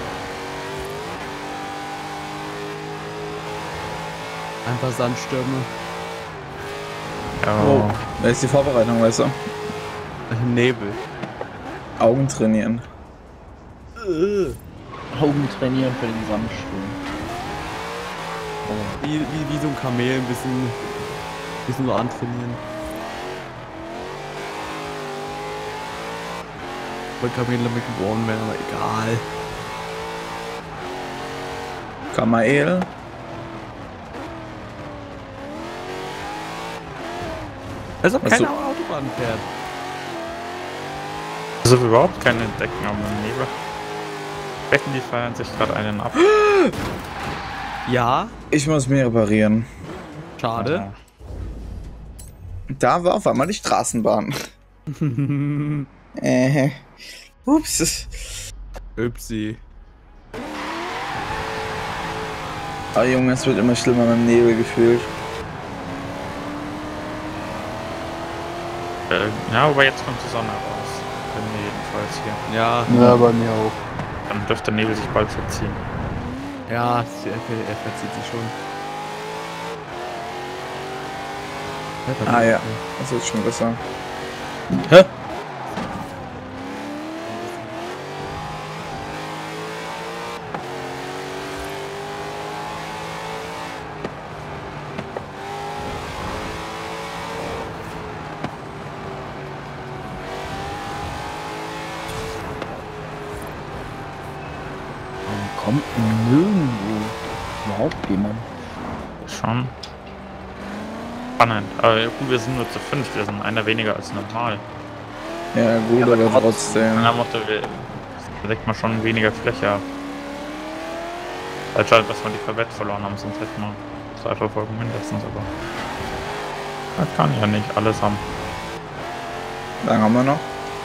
Einfach Sandstürme. Ja. Oh, da ist die Vorbereitung, weißt du? Nebel. Augen trainieren. Augen trainieren für den Sandsturm. Wie, wie, wie so ein Kamel ein bisschen, bisschen so antrainieren. Weil Kamele damit geboren werden, aber egal. Kamael. Als ob Ach keine so. Autobahn fährt. Also überhaupt keine Decken am Nebel. Becken, die feiern sich gerade einen ab. Ja, Ich muss mir reparieren. schade. Da war auf einmal die Straßenbahn. Äh. Ups. Upsi. Ah, Junge, es wird immer schlimmer mit dem Nebel gefühlt. Äh, ja, aber jetzt kommt die Sonne raus. Bei mir jedenfalls hier. Ja, Ja, bei mir auch. Dann dürfte der Nebel sich bald verziehen. ja, er, ver- er verzieht sich schon. Er verzieht Ah sich ja, schon. das wird schon besser. Hä? kommt nirgendwo überhaupt jemand. Schon. Spannend. Aber gut, wir sind nur zu fünf, wir sind einer weniger als normal. Ja gut, Ja, aber, aber trotzdem. Dann Motto, wir deckt man schon weniger Fläche ab. Halt schade, dass wir die Corvette verloren haben, sonst hätten wir zwei Verfolgung mindestens, aber das kann ja nicht alles haben. Dann haben wir noch.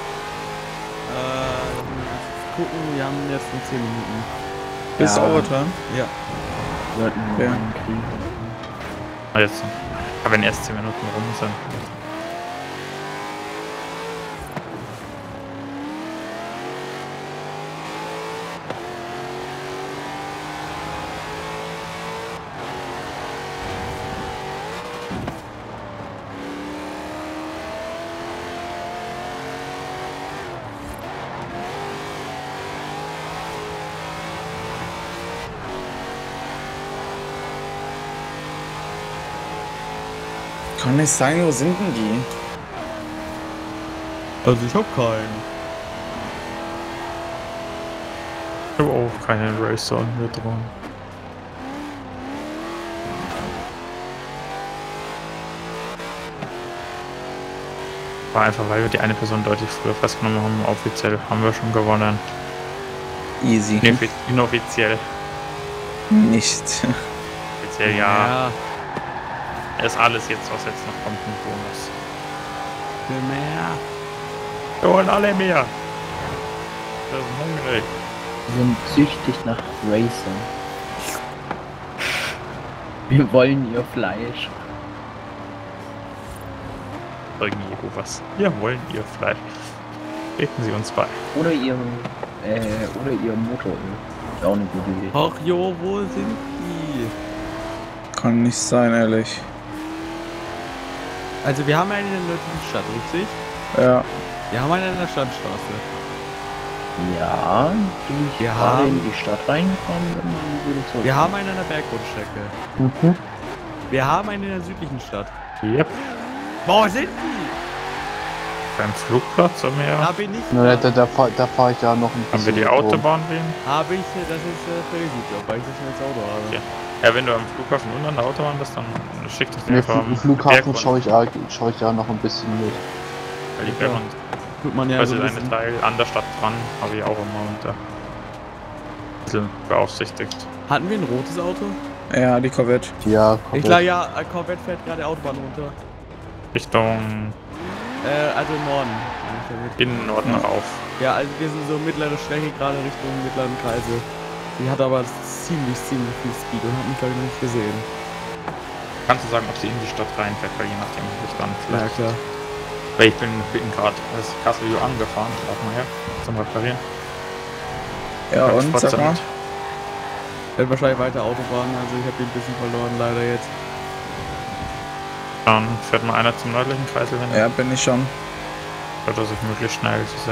Äh, gucken, wir haben jetzt noch zehn Minuten. Bis Ja. Overtime. Ja. Wir sollten nur Ja. einen kriegen. Aber jetzt, aber wenn erst zehn Minuten rum sind. Kann nicht sein, wo sind denn die? Also ich hab keinen. Ich habe auch keine Racer mit dran. War einfach, weil wir die eine Person deutlich früher festgenommen haben. Offiziell haben wir schon gewonnen. Easy. Nee, inoffiziell. Nicht. Offiziell ja. Ist alles jetzt, was jetzt noch kommt, ein Bonus. Für mehr. Wir wollen alle mehr. Wir sind hungrig. Wir sind süchtig nach Racing. Wir wollen ihr Fleisch. Bringen Jehovas. Wir wollen ihr Fleisch. Treten Sie uns bei. Oder ihr, äh, oder ihr Motoröl. Ist auch eine gute Idee. Ach jo, wo sind die? Kann nicht sein, ehrlich. Also wir haben einen in der nördlichen Stadt, richtig? Ja. Wir haben einen in der Stadtstraße. Ja, die ich Wir gerade haben- in die Stadt reingekommen bin und wieder zurück. Wir haben einen an der Bergrundstrecke. Mhm. Wir haben einen in der südlichen Stadt. Yep. Wo sind die? Beim Flugplatz haben wir Da ja. bin ich. Na, da, da, fahr- da fahre ich ja noch ein Haben wir die rum. Autobahn sehen? Habe ich, äh, das ist äh, völlig gut, weil ich so schnell ins Auto habe. Ja. Ja, wenn du am Flughafen und an der Autobahn bist, dann schickt es dir Nee, einfach Fl am Flughafen Bergrund, schaue ich, ja- schau ich ja noch ein bisschen mit. weil die Ja. Bergrund, Tut man ja also so ein eine bisschen. Teil an der Stadt dran, habe ich auch immer unter. Ein bisschen beaufsichtigt. Hatten wir ein rotes Auto? Ja, die Corvette. Ja, Ich glaube ja, äh, Corvette fährt gerade Autobahn runter. Richtung Äh, also im Norden. meine ich damit. in den Norden Ja. rauf. Ja, also wir sind so mittlere Strecke gerade Richtung mittleren Kreise. Die hat aber ziemlich, ziemlich viel Speed und hat mich glaube ich noch nicht gesehen. Kannst du sagen, ob sie in die Stadt reinfährt, weil je nachdem ich dann Ja vielleicht. klar. Weil ich bin, bin gerade das Castleview angefahren, lass mal her, zum Reparieren. Ja, Ganz und sag mal. Prozent. Wird wahrscheinlich weiter Autobahn, also ich habe den ein bisschen verloren leider jetzt. Dann fährt mal einer zum nördlichen Kreisel hin. Ja, bin ich schon. Dass ich möglichst schnell diese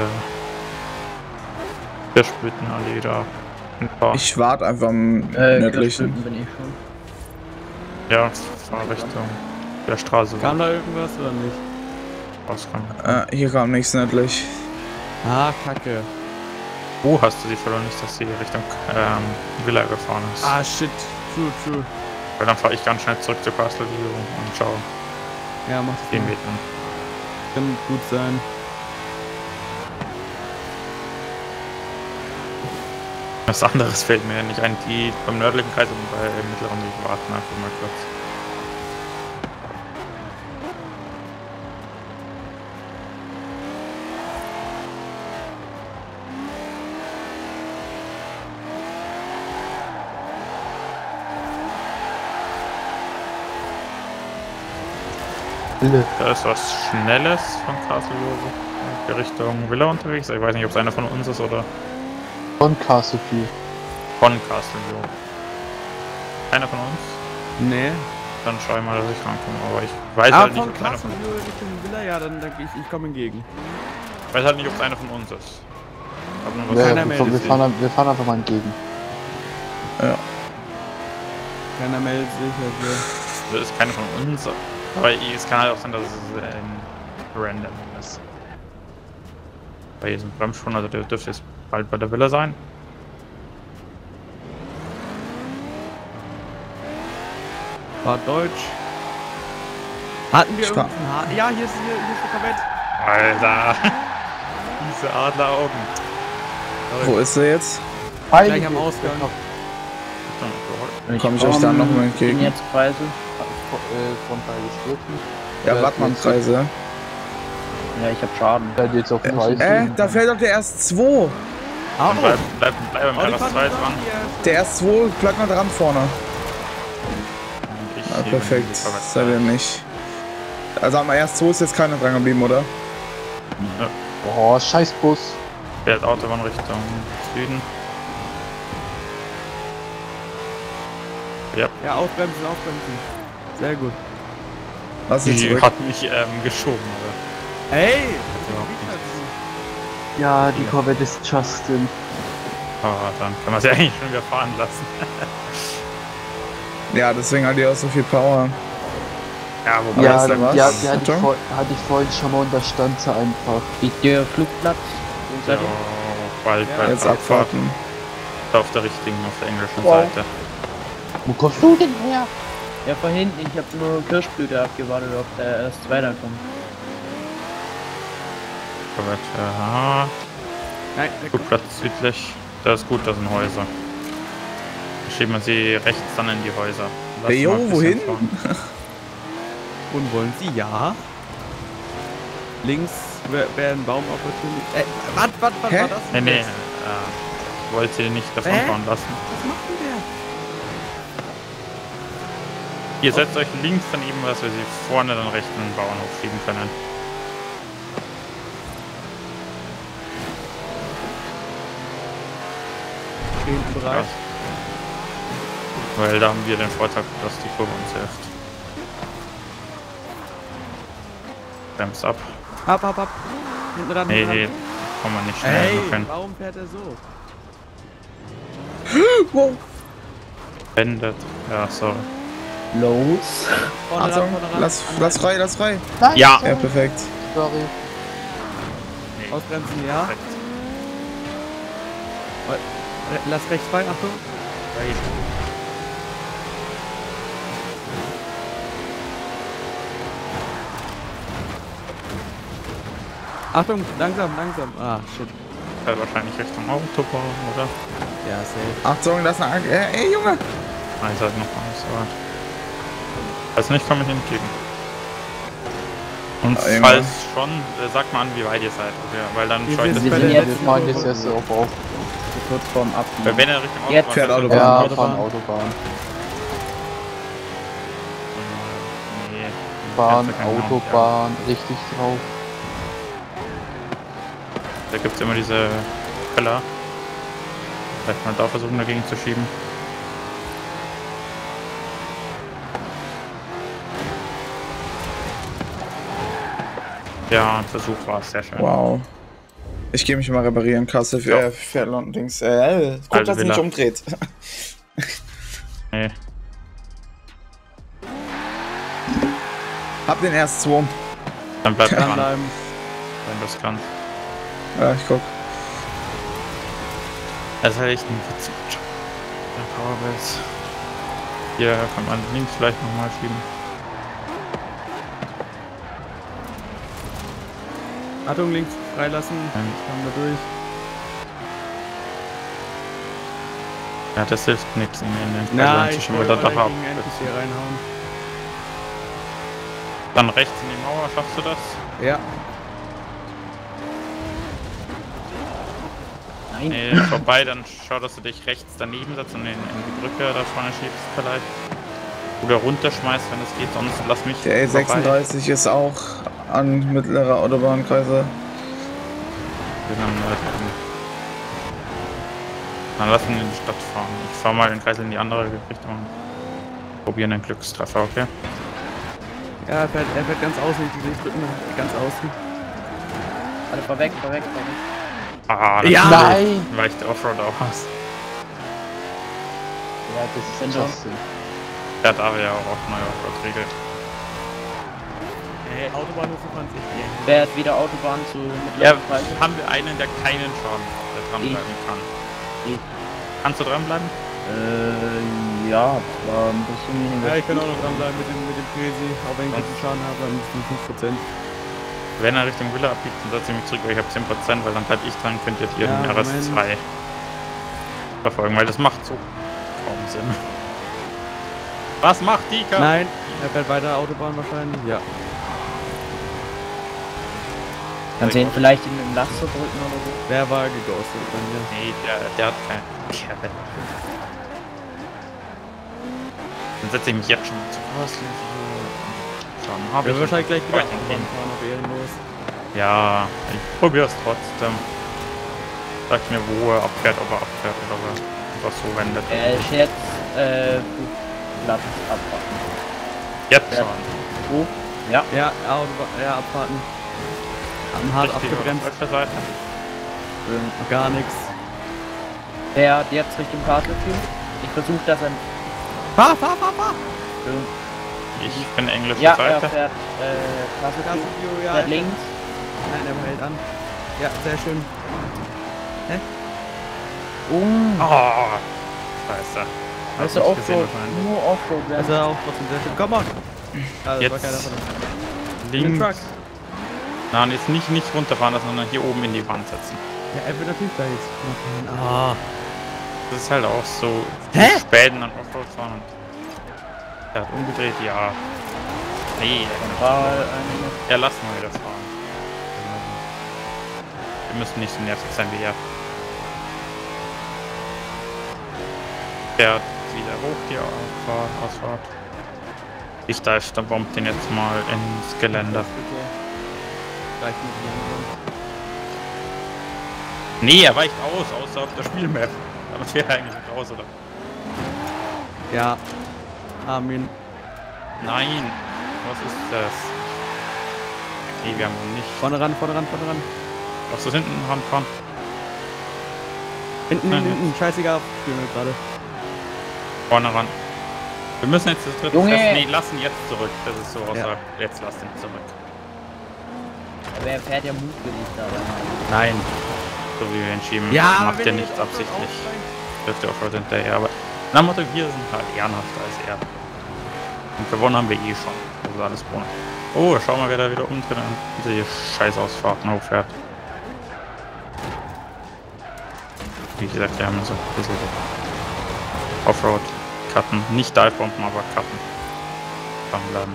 Kirschblütenallee da hinfahre. Ich warte einfach am Äh, nördlichen. Kirschblüten bin ich schon. Ja, fahr Richtung der Straße Kam da irgendwas oder nicht? rauskommen. Äh, hier kam nichts nördlich. Ah, kacke. Wo hast du sie verloren? Nicht, dass sie Richtung ähm, Villa gefahren ist. Ah, shit. True, true. Weil dann fahre ich ganz schnell zurück zur Castleview und schau Ja, mach das den mal. Weg an. Kann gut sein. Was anderes fällt mir nicht ein. Die beim nördlichen Kreis und bei mittleren Weg warten einfach mal kurz. Wille. Da ist was Schnelles von Castleview in Richtung Villa unterwegs. Ich weiß nicht, ob es einer von uns ist oder Von Castleview. von Castleview. Einer von uns? Nee. Dann schau ich mal, dass ich rankomme. Aber ich weiß Ah, halt nicht, von ob es einer von Castleview Richtung Villa, ja, dann denke ich, ich komme entgegen. Ich weiß halt nicht, ob es einer von uns ist. Hab nur was Ja, keiner wir, meldet wir, sich. fahren, wir fahren einfach mal entgegen. Keiner meldet sich, also. Das ist keiner von uns. Aber es kann halt auch sein, dass es ein Random ist. Bei diesem Bremsschuhen, also der dürfte jetzt bald bei der Villa sein. War Deutsch. Hatten wir Spa- irgendeinen Haar? Ja, hier ist, hier, hier ist der Korvette. Alter. Diese Adleraugen. Wo ist er jetzt? Gleich am Ausgang. Ich Komm ich euch da noch mal entgegen? bin jetzt Kreise. Frontal gestritten. Ja, Wattmann-Kreise. Ja, ich hab Schaden. Der hat jetzt auf Kreis. Äh, da fällt doch der erst zwei. Au! Dann bleib, bleib, bleib beim Oh, die R S fahren zwei dran dran. hier. Der erst zwei, bleibt mal dran vorne. Ich Ah, schiebe perfekt. die Korvette Seid ihr rein. nicht. Also am erst zwei ist jetzt keiner dran geblieben, oder? Oh, scheiß Bus. Fährt Autobahn Richtung Süden. Ja, Ja, aufbremsen, aufbremsen. Sehr gut. Lass ihn die zurück. hat mich ähm, geschoben. Aber Hey! Ja, die Corvette ist Justin. oh, dann kann man sie eigentlich schon wieder fahren lassen. Ja, deswegen hat die auch so viel Power. Ja, wobei Ja, weißt die, du was? die, die hatte, ich Achtung. vor, hatte ich vorhin schon mal und da stand sie einfach. Liegt der Flugplatz? Wo ja, seid ihr? bald, Ja, bald Jetzt Abfahrt. abwarten. Auf der richtigen, auf der englischen Wow. Seite. Wo kommst du denn her? Ja, von hinten. Ich hab nur Kirschblüte abgewartet, ob der erst weiter kommt. Korvette, aha. Nein, der kommt. Flugplatz südlich. Das ist gut, das sind Häuser. Da schieben wir sie rechts dann in die Häuser. Lass Hey, jo, mal ein bisschen wohin? fahren. Und wollen Sie? Ja. Links wäre wär ein Baum opportunity. Äh, was, was, was Hä? war das? Nee, denn nee. jetzt? Äh, ich wollte sie nicht davon Hä? fahren lassen. Was macht denn der? Ihr setzt euch links daneben, dass wir sie vorne dann rechts in den Bauernhof schieben können. Hinten bereit. Weil da haben wir den Vorteil, dass die Kurve uns hilft. Bremst ab. Ab, ab, ab. Hinten ran, Nee, hinten nee, ran. kann man nicht schnell Ey, genug hin. warum fährt er so? Wow. Wendet. Ja, sorry. Los. Vorne ran, Achtung, vorne ran. lass, lass frei, lass frei. Nein, Ja. Ja, perfekt. sorry. Nee. Ausbremsen, ja. Perfekt. Re- Lass rechts frei, Achtung. Achtung, langsam, langsam. Ah, shit. Fährt wahrscheinlich Richtung Autobahn, oder? Ja, safe. Achtung, das ist eine Angst. Äh, ey, Junge. Nein, ihr seid noch gar nicht so weit. Also nicht, komme ich entgegen. Und Ah, Junge. falls schon, äh, sagt mal an, wie weit ihr seid. Okay, weil dann Wir schaue ich das sind Wir bei sind der jetzt- Wir fahren jetzt erst auf auf. So kurz vorm Abbiegen. Weil wenn er Richtung Autobahn Jetzt fährt fährt, Autobahn. Ja, Autobahn. fahren Autobahn. Nee. Fahren Jetzt genau, Autobahn, richtig drauf. Ja. Da gibt es immer diese Keller. Vielleicht mal da versuchen, dagegen zu schieben. Ja, ein Versuch war es, sehr schön. Wow. Ich gehe mich mal reparieren, Kasse für Ja. äh, fährt London Dings. Äh, guck, Alte dass sie nicht Villa. umdreht. Nee. Hab den erst zwei. Dann bleib dran, Dranbleiben. wenn du es kannst. Ja, ich guck. Das ist halt echt ein Witz. Der Powerbase. Hier kann man links vielleicht nochmal schieben. Achtung, links freilassen. Ja. Fahren wir durch. Ja, das hilft nichts in den Na, ich ich schon wollte wieder doch ab. gegen N P C reinhauen. Dann rechts in die Mauer, schaffst du das? Ja. Nein. Nee, vorbei, dann schau, dass du dich rechts daneben setzt und in, in die Brücke da vorne schiebst vielleicht. Oder runterschmeißt, wenn es geht, sonst lass mich Der E vorbei. sechsunddreißig ist auch an mittlerer Autobahnkreise. Dann, äh, dann lass ihn in die Stadt fahren. Ich fahr mal den Kreis in die andere Richtung. Probieren den Glückstreffer, okay? Ja, er fährt, er fährt ganz außen. Ich sehe, ich drücken ganz außen. Alle fahr weg, fahr weg, fahr weg. Ah, Ja! Nein! Weicht der Offroad aus. Ja, das ist Sensor. Justin. Der hat aber ja auch auf neue Offroad-Regel. Ey, Autobahn ist fand ich hier. Fährt wieder Autobahn zu Ja, mittleren Kreise. haben wir einen, der keinen Schaden hat, der dranbleiben kann. Ich. Kannst du dranbleiben? Äh, Ja, es war ein bisschen weniger. Ja, ich kann auch noch dranbleiben mit dem, mit dem Presi, auch wenn ich einen Schaden habe, dann sind fünf Prozent. Wenn er Richtung Villa abbiegt, dann setze ich mich zurück, weil ich habe zehn Prozent, weil dann bleib ich dran, könnt ihr hier Ja, den R S zwei verfolgen, weil das macht so kaum Sinn. Was macht die Karte? Nein, er fährt weiter Autobahn wahrscheinlich. Ja. Kannst du ihn vielleicht in den Laster drücken oder so? Wer war geghostet bei mir? Nee, der, der hat keinen Kerl. Dann setze ich mich jetzt schon zu Crosslinie. Dann habe Wir ich wahrscheinlich gleich wieder Autobahn Autobahn fahren auf ehrenlos. Ja, ich probiere es trotzdem. Sagt mir, wo er abfährt, ob er abfährt oder ob er einfach so wendet. Er ist jetzt, äh, Platz abwarten. Jetzt Ja. schon. Oh, ja. Ja, Autobahn, ja, abfahrten. Haben hart Richtig, abgebremst. auf welcher Seite? Noch gar nichts. Der hat jetzt Richtung Castle-Team. Ich versuche das ein. Fahr, fahr, fahr, fahr! Ich bin englische Ja, er Seite. fährt, äh, Castle-Team. Casio, ja. Fährt links. Nein, er hält an. Ja, sehr schön. Um. Oh, scheiße. Also Hab ich Offroad, gesehen wahrscheinlich. nur Offroad werden. Also auch trotzdem sehr schön. Komm mal! Ja, das Jetzt war keiner von uns. Links. Truck. Nein, jetzt nicht, nicht runterfahren lassen, sondern hier oben in die Wand setzen. Ja, er wird natürlich da jetzt machen. Ah. Das ist halt auch so Hä? Späten an Offroad fahren und er hat umgedreht, ja. Nee, War eine. ja, lassen wir das fahren. Wir müssen nicht so nervig sein wie er. Fährt wieder hoch die Ausfahrt. Ausfahrt. Ich da ist, da bombt den jetzt mal ins Geländer. Gleich mit langsam. Nee, er weicht aus, außer auf der Spielmap. Damit wäre er eigentlich nicht raus, oder? Ja. Armin. Nein! Was ist das? Nee, wir haben ihn nicht. Vorne ran, vorne ran, vorne ran. Lass das hinten ranfahren. Hinten, Nein, hinten, hinten. Scheißegal. Spielen wir gerade. Vorne ran. Wir müssen jetzt das dritte Junge! Treffen. Nee, lass ihn jetzt zurück. Das ist so außer. Ja. Jetzt lass ihn zurück. Aber er fährt ja mutwillig da rein. Nein. So wie wir ihn schieben. Ja, macht er nicht absichtlich. Dürft ihr auch schon hinterher. Aber na Motto, wir sind halt ehrenhafter als er. Und gewonnen haben wir eh schon. Also alles ohne. Oh, schau mal, wer da wieder umdreht und diese Scheißausfahrten hochfährt. Wie gesagt, wir haben so ein bisschen Offroad cutten. Nicht Divebomben, aber cutten. Dranbleiben.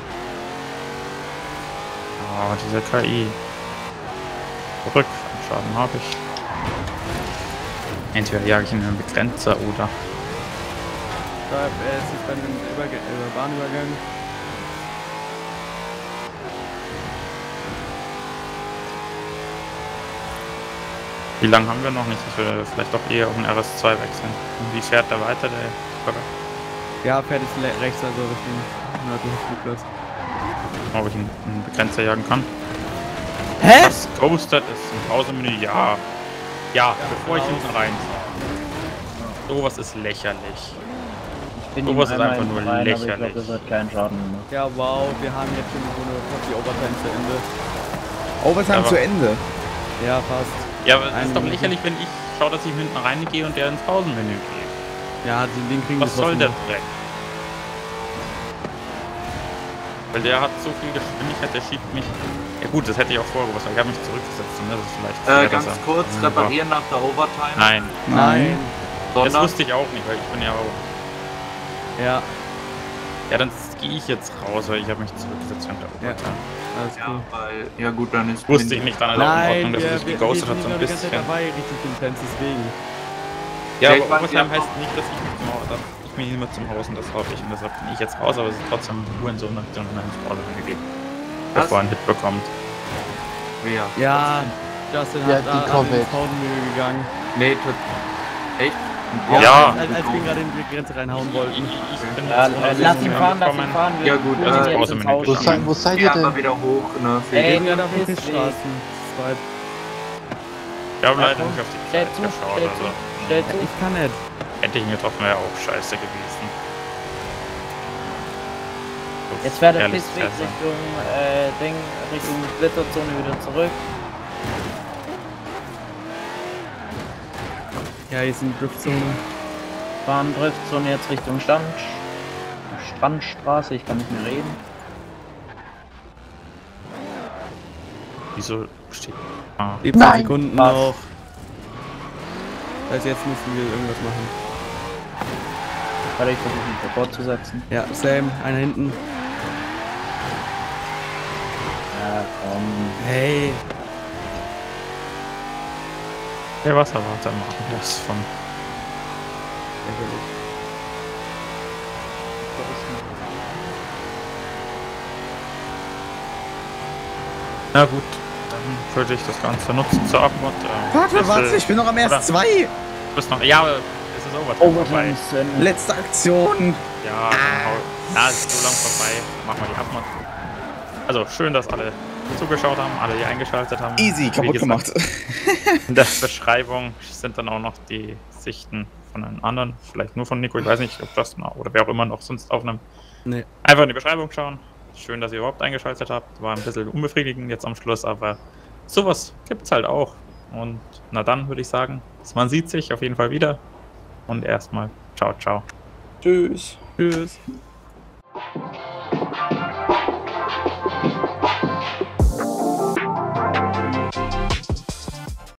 Oh, diese K I. Zurück. Schaden habe ich. Entweder jage ich in einen Begrenzer oder. Da, er ist jetzt bei einem Überge äh, Bahnübergang. Wie lange haben wir noch nicht, dass wir vielleicht doch eher auf den R S zwei wechseln? Und wie fährt der weiter, der Bagger? Ja, fährt jetzt le- rechts, also Richtung nördlichen Flugplatz. Ob ich einen, einen Begrenzer jagen kann? Hä? Das Ghosted ist im Pausemenü, ja. Ja, bevor ich genau. hinten rein. Sowas ist lächerlich. Ich bin Sowas ihm ist einmal einfach nur hinten rein, aber ich lächerlich. glaube, das wird keinen Schaden gemacht. Ja, wow, wir haben jetzt schon so eine die Overtime zu Ende. Overtime Aber- zu Ende. Ja, fast. Ja, aber es Eine ist doch Minute. lächerlich, wenn ich schaue, dass ich hinten reingehe und der ins Pausenmenü geht. Ja, den, den kriegen Was wir soll der trotzdem Dreck? Weil der hat so viel Geschwindigkeit, der schiebt mich. Ja gut, das hätte ich auch vorgewusst, weil ich habe mich zurückgesetzt und das ist vielleicht Äh, fair, ganz dass er- kurz, Aber- reparieren nach der Overtime. Nein, noch. Nein. das Sondern, wusste ich auch nicht, weil ich bin ja auch. Ja, Ja, dann gehe ich jetzt raus, weil ich habe mich zurückgesetzt hinter Ja. Overtime. alles ja, cool. weil, ja gut, dann ist... Wusste ich nicht, dann ist auch in Nein, Ordnung, dass wir, er sich wir, wir geghostet sind hat so ein die ganze Zeit bisschen. dabei, richtig intens, deswegen. Ja, Ja, ich aber weiß, Overtime ja, heißt nicht, dass ich mich zum Haus, dass ich mich immer zum Haus und das habe ich und deshalb bin ich jetzt raus, aber es ist trotzdem Hurensohn nach dem Pause gegeben. Was? Bevor er einen Hit bekommt. Wer? Ja, Justin Ja, hat die da ins Corvette. Pausenmenü gegangen. Nee, tut... Echt? Ja. Als, als wir ihn gerade in die Grenze reinhauen wollten. Ich bin Ja, jetzt äh, lass ihn fahren, lass ihn fahren. Wir Ja, gut, wir äh, sind jetzt Pause ins Minute. Haus. Wo, seid, wo seid ihr Ja, aber denn? wieder hoch, ne? Für Ey, die- Wir gerade auf den Pissweg. Fischstraßen. Zweit. Ich habe leider nicht auf die Stell Zeit zu, geschaut, stell also zu, stell zu. Ich kann nicht. hätte ich ihn getroffen, wäre auch scheiße gewesen. So Jetzt fährt der ehrlich Pissweg fair sein. Richtung, äh, Ding, Richtung Splitterzone wieder zurück. Ja, hier ist eine Driftzone. fahren Driftzone jetzt Richtung Stand. Strandstraße, ich kann nicht mehr reden. Wieso steht. Ah. siebzehn Sekunden Was? noch. Das heißt, jetzt müssen wir irgendwas machen. Warte, ich versuche mich Rekord zu setzen. Ja, Sam, einer hinten. Ja, komm. Hey. Der Wasserwarte machen das von. Na gut, dann würde ich das Ganze nutzen zur Abmod. Äh, Warte, letzte- warte, ich bin noch am oder? erst zwei. Du bist noch. Ja, aber es ist Overtime Overtime vorbei. ist zu Ende. Letzte Aktion. Ja, dann hau. Na, es ist so lang vorbei. Dann machen wir die Abmod. Also schön, dass alle zugeschaut haben, alle die eingeschaltet haben. Easy, Wie kaputt gesagt, gemacht. In der Beschreibung sind dann auch noch die Sichten von den anderen, vielleicht nur von Nico, ich weiß nicht, ob das noch, oder wer auch immer noch sonst aufnimmt. Nee. Einfach in die Beschreibung schauen. Schön, dass ihr überhaupt eingeschaltet habt. War ein bisschen unbefriedigend jetzt am Schluss, aber sowas gibt's halt auch. Und na dann würde ich sagen, man sieht sich auf jeden Fall wieder. Und erstmal ciao, ciao. Tschüss. Tschüss.